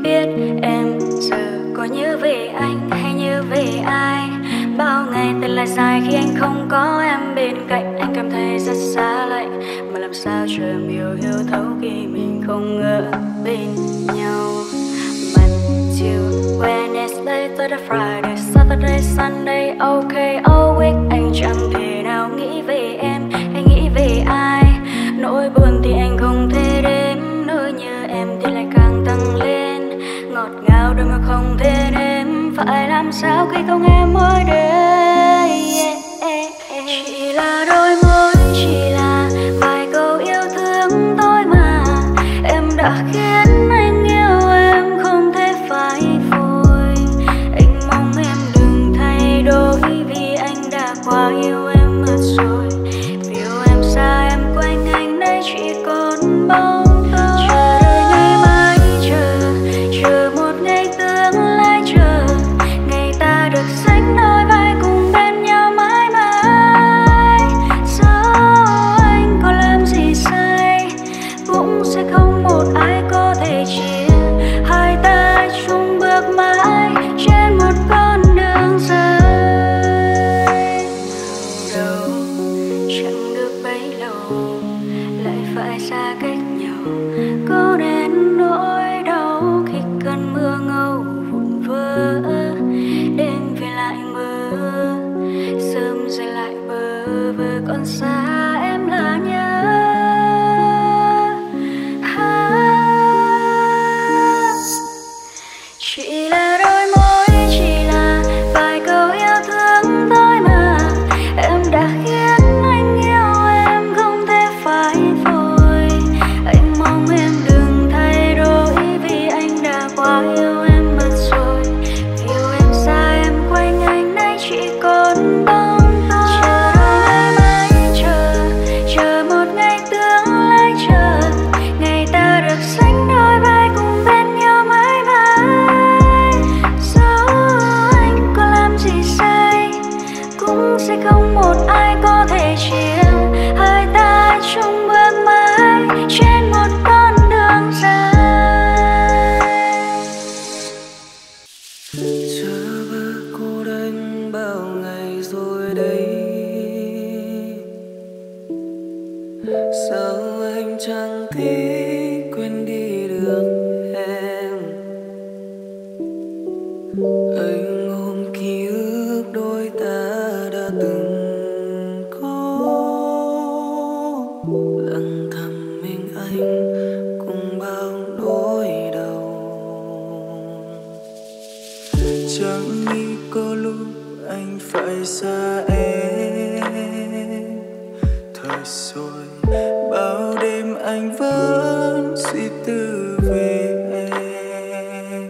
biết em giờ có nhớ về anh hay nhớ về ai. Bao ngày thật là dài khi anh không có em bên cạnh, anh cảm thấy rất xa lạnh. Mà làm sao cho em hiểu hiểu thấu khi mình không ở bên nhau. Monday, Wednesday, Thursday, Friday, Saturday, Sunday, okay, all week anh chẳng thể nào nghĩ về em hay nghĩ về ai. Nỗi buồn thì anh không thể đếm, nỗi nhớ em thì lại càng tăng lên. Ngọt ngào đôi mà không thể nếm, phải làm sao khi không em mỗi đêm. Yeah, yeah, yeah. Chỉ là đôi môi, chỉ là vài câu yêu thương thôi mà em đã khiến anh yêu em không thể phai phôi. Anh mong em đừng thay đổi vì anh đã quá yêu em mất rồi. Vì yêu em xa em quanh anh đây chỉ còn bóng. Chờ đợi ngày mai, chờ chờ một ngày tương lai, chờ ngày ta được sánh đôi vai cùng bên nhau mãi mãi. Dẫu anh có làm gì sai cũng sẽ không một ai có thể chia hai ta chung bước mãi trên một con đường dài. Đâu chẳng được bấy lâu lại phải xa cách nhau, có đến nỗi đau khi cơn mưa ngâu vụn vỡ. Đêm về lại mơ, sớm rồi lại bơ vơ, còn xa em là nhớ. Chỉ là đôi môi, chỉ là vài câu yêu thương thôi mà em đã khiến anh yêu em không thể phai phôi. Anh mong em đừng thay đổi vì anh đã quá yêu em mất rồi. Vì yêu em xa em quanh anh đây chỉ còn bóng tối. Chờ đợi ngày mai, chờ chờ một ngày tương lai, chờ ngày ta được sánh đôi vai cùng bên nhau mãi mãi. Dẫu anh có làm gì sai cũng sẽ không một ai có thể chia hai ta chung bước mãi trên một con đường dài. Chờ bơ cô đơn bao ngày rồi đây, sao anh chẳng thể quên đi được em. Anh ôm ký ức đôi ta đã từng có, lặng thầm mình anh cùng bao nỗi đau. Chẳng nghĩ có lúc anh phải xa em. Thời rồi bao đêm anh vẫn suy tư về em.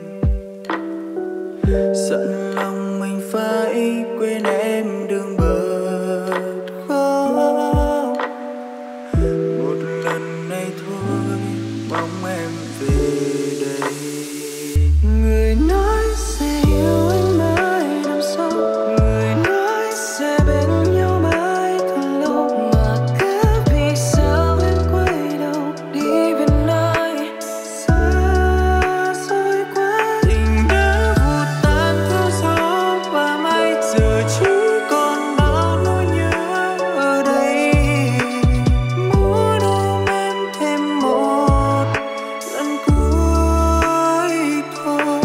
Giận lòng mình phải quên em đường bật khóc. Một lần này thôi mong em về đây. Người nói sẽ yêu anh mãi năm sau, người nói sẽ bên nhau mãi thật lâu, mà cứ vì sao em quay đầu đi về nơi xa xôi quá. Tình đã vụt tan theo gió và mây, giờ chỉ còn bao nỗi nhớ ở đây. Muốn ôm em thêm một lần cuối thôi.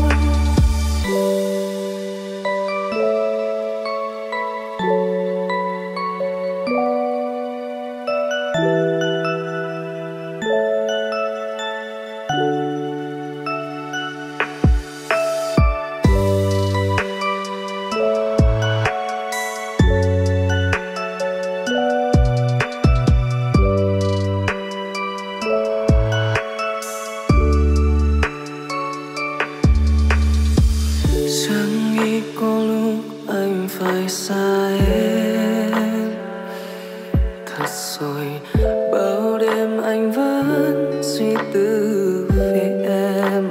Chẳng nghĩ có lúc anh phải xa em. Thật rồi bao đêm anh vẫn suy tư về em.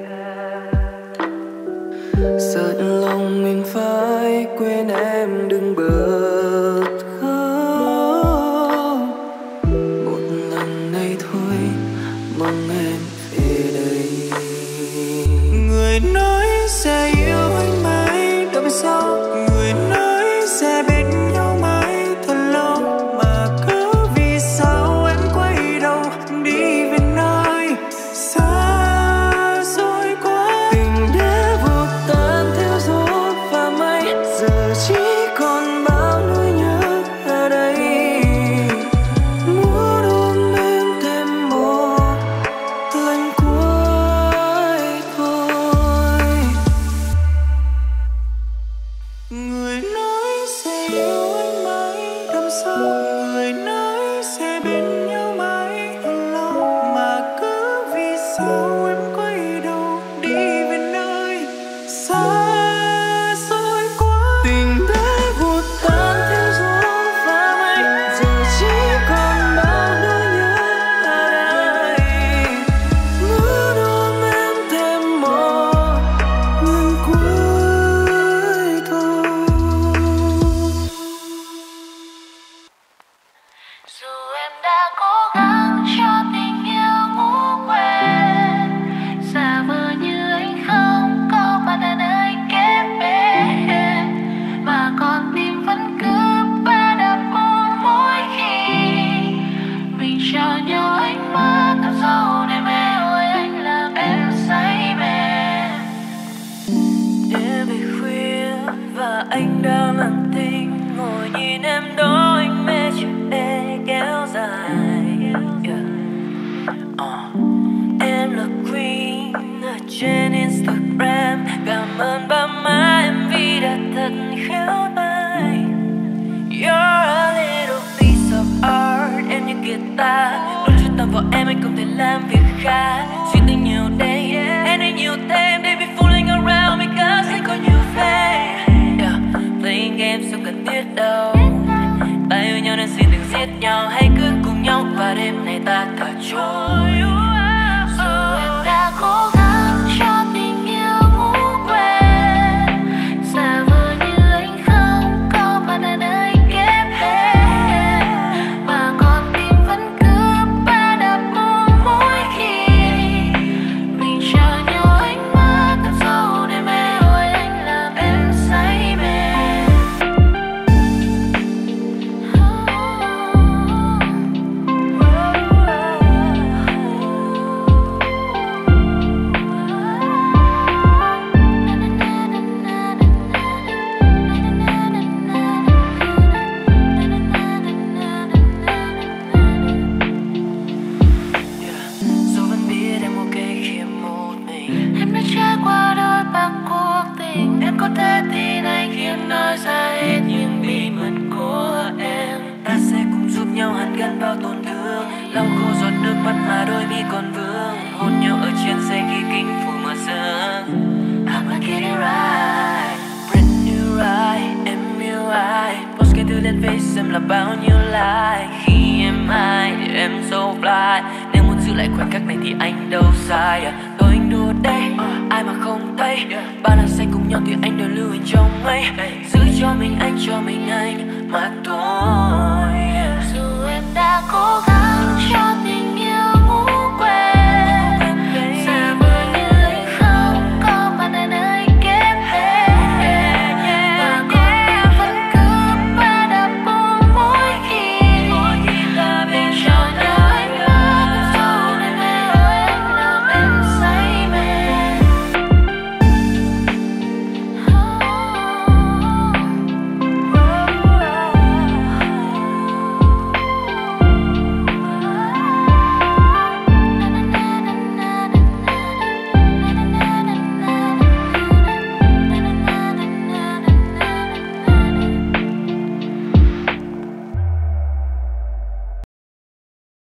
Giận lòng mình phải quên em đừng bật khóc. Một lần này thôi mong em về đây. sẽ yêu anh mãi, đợi sau người nói sẽ bên nhau mãi thật lâu, mà cứ vì sao em quay đầu đi về nơi xa xôi quá. Tình đã vụt tan theo gió và mây, giờ chỉ còn bao nỗi nhớ ở đây. Muốn ôm em thêm một lần cuối thôi. Người nói sẽ yêu anh mãi, đằng sau người nói sẽ bên nhau mãi thật lâu, mà cứ vì sao em quay đầu đi về nơi xa xôi quá. Tình đã vụt tan theo gió và mây, giờ chỉ còn bao nỗi nhớ ở đây. Muốn ôm em thêm một lần cuối thôi. Dù em đã cố gắng cho tình yêu ngủ quên, giả vờ như anh không có mặt ở nơi kế bên, mà con tim vẫn cứ ba đập mong mỗi khi mình trao nhau ánh mắt thật sâu để mê ôi anh làm em say mê. Đêm về khuya và anh đang lặng thinh ngồi nhìn em đó, anh mê chuyện ê kéo dài. Yeah. Uh. Em là queen ở trên Instagram, cảm ơn ba má em vì đã thật khéo tay. You're a little piece of art, em như guitar, đôi chút tâm vào em anh không thể làm việc khác. Suy tư nhiều đây, em đây nhiều thêm, they be fooling around because anh có nhiều fan. Yeah. Playing games không cần biết đâu, ta yêu nhau nên xin đừng giết nhau, hãy cứ cùng nhau và đêm nay ta thở trôi. Dù em đã cố gắng cho tình yêu ngủ quên, giả vờ như anh không có mặt ở nơi kế bên, mà con tim vẫn cứ ba đập mong mỗi khi mình trao nhau ánh mắt thật sâu để mê ôi anh làm em say mê. Dù vẫn biết em ok khi em một mình, em đã trải qua đôi ba cuộc tình, em có thể tin anh khi em nói ra hết những bí mật của em. Ta sẽ cùng giúp nhau hàn gắn bao tổn thương, lau khô giọt nước mắt mà đôi mi còn vương, hôn nhau ở trên xe khi kính phủ mưa sương. I'm gonna get it right, brand new ride, em yêu ai, post cái thứ lên face em là bao nhiêu like. Khi em hay thì em so fly, nếu muốn giữ lại khoảnh khắc này thì anh đâu sai. Tôi anh đùa đây, ai mà không thấy, ba lần say cùng nhau thì anh đều lưu hình trong mây. Giữ cho mình anh, cho mình anh mà thôi. Dù em đã cố gắng